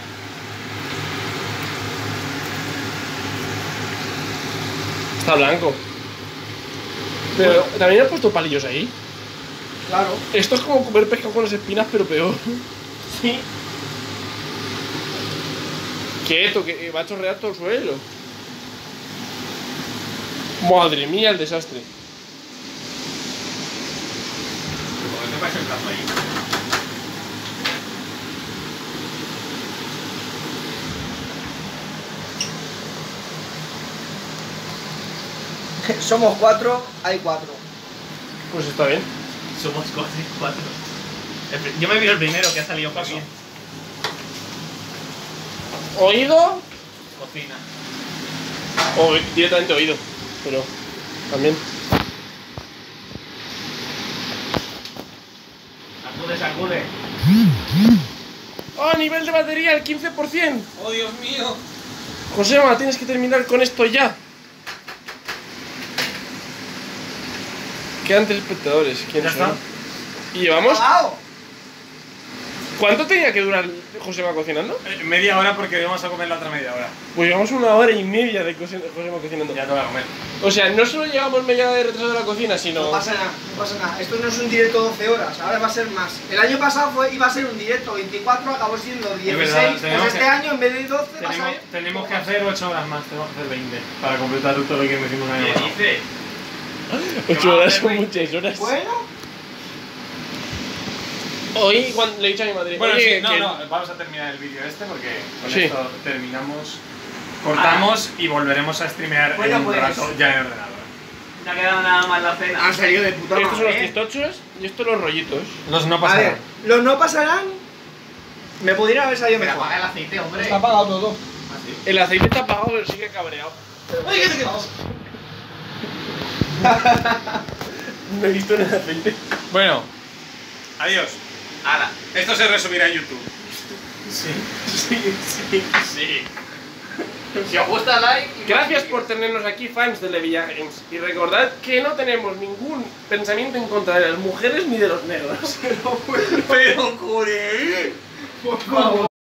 Está blanco. Pero también he puesto palillos ahí. Claro. Esto es como comer pescado con las espinas, pero peor. Sí. Quieto, que va a chorrear todo el suelo. Madre mía, el desastre. ¿Por qué te pasa el brazo ahí? Somos cuatro, hay cuatro. Pues está bien. Somos cuatro y cuatro. El pri- Yo me miro el primero que ha salido por bien. ¿Oído? Cocina. O directamente oído. Pero también. Sacude, sacude. ¡Oh, nivel de batería al quince por ciento! ¡Oh, Dios mío! Josema, tienes que terminar con esto ya. Quedan tres espectadores. ¿Quién Ya son? está. ¿Y llevamos? ¡Wow! ¿Cuánto tenía que durar Josema cocinando? Eh, media hora porque vamos a comer la otra media hora. Pues llevamos una hora y media de co- Josema cocinando. Ya te voy a comer. O sea, no solo llevamos media hora de retraso de la cocina, sino... No pasa nada, no pasa nada. Esto no es un directo doce horas, ahora va a ser más. El año pasado fue, iba a ser un directo veinticuatro, acabó siendo dieciséis. verdad, Pues tenemos este que- año en vez de doce va a Tenemos, ser... tenemos que hacer ocho horas más, tenemos que hacer veinte para completar todo lo que hicimos el año ¿Qué pasado. dice? Ocho horas son muchas horas. Bueno, Hoy cuando le he dicho a mi madre, Bueno, oye, sí, no, que- no, vamos a terminar el vídeo este porque con Sí. esto terminamos, cortamos y volveremos a streamear Bueno, en un pues. rato ya en el ordenador. No ha quedado nada más la cena. han salido de puta estos son los madre. pistochos y estos los rollitos. Los no A pasarán. ver, los no pasarán. Me podrían haber salido Pero mejor. apaga el aceite, hombre. Está apagado todo. Así. El aceite está apagado, pero sigue cabreado. Ay, ¿qué te quedas? No he visto en el aceite. Bueno, adiós. Ala. Esto se resubirá a YouTube. Sí, sí, sí. Si os gusta, like. y Gracias más. por tenernos aquí, fans de Levilla Games. Y recordad que no tenemos ningún pensamiento en contra de las mujeres ni de los negros. Pero, joder. Por favor.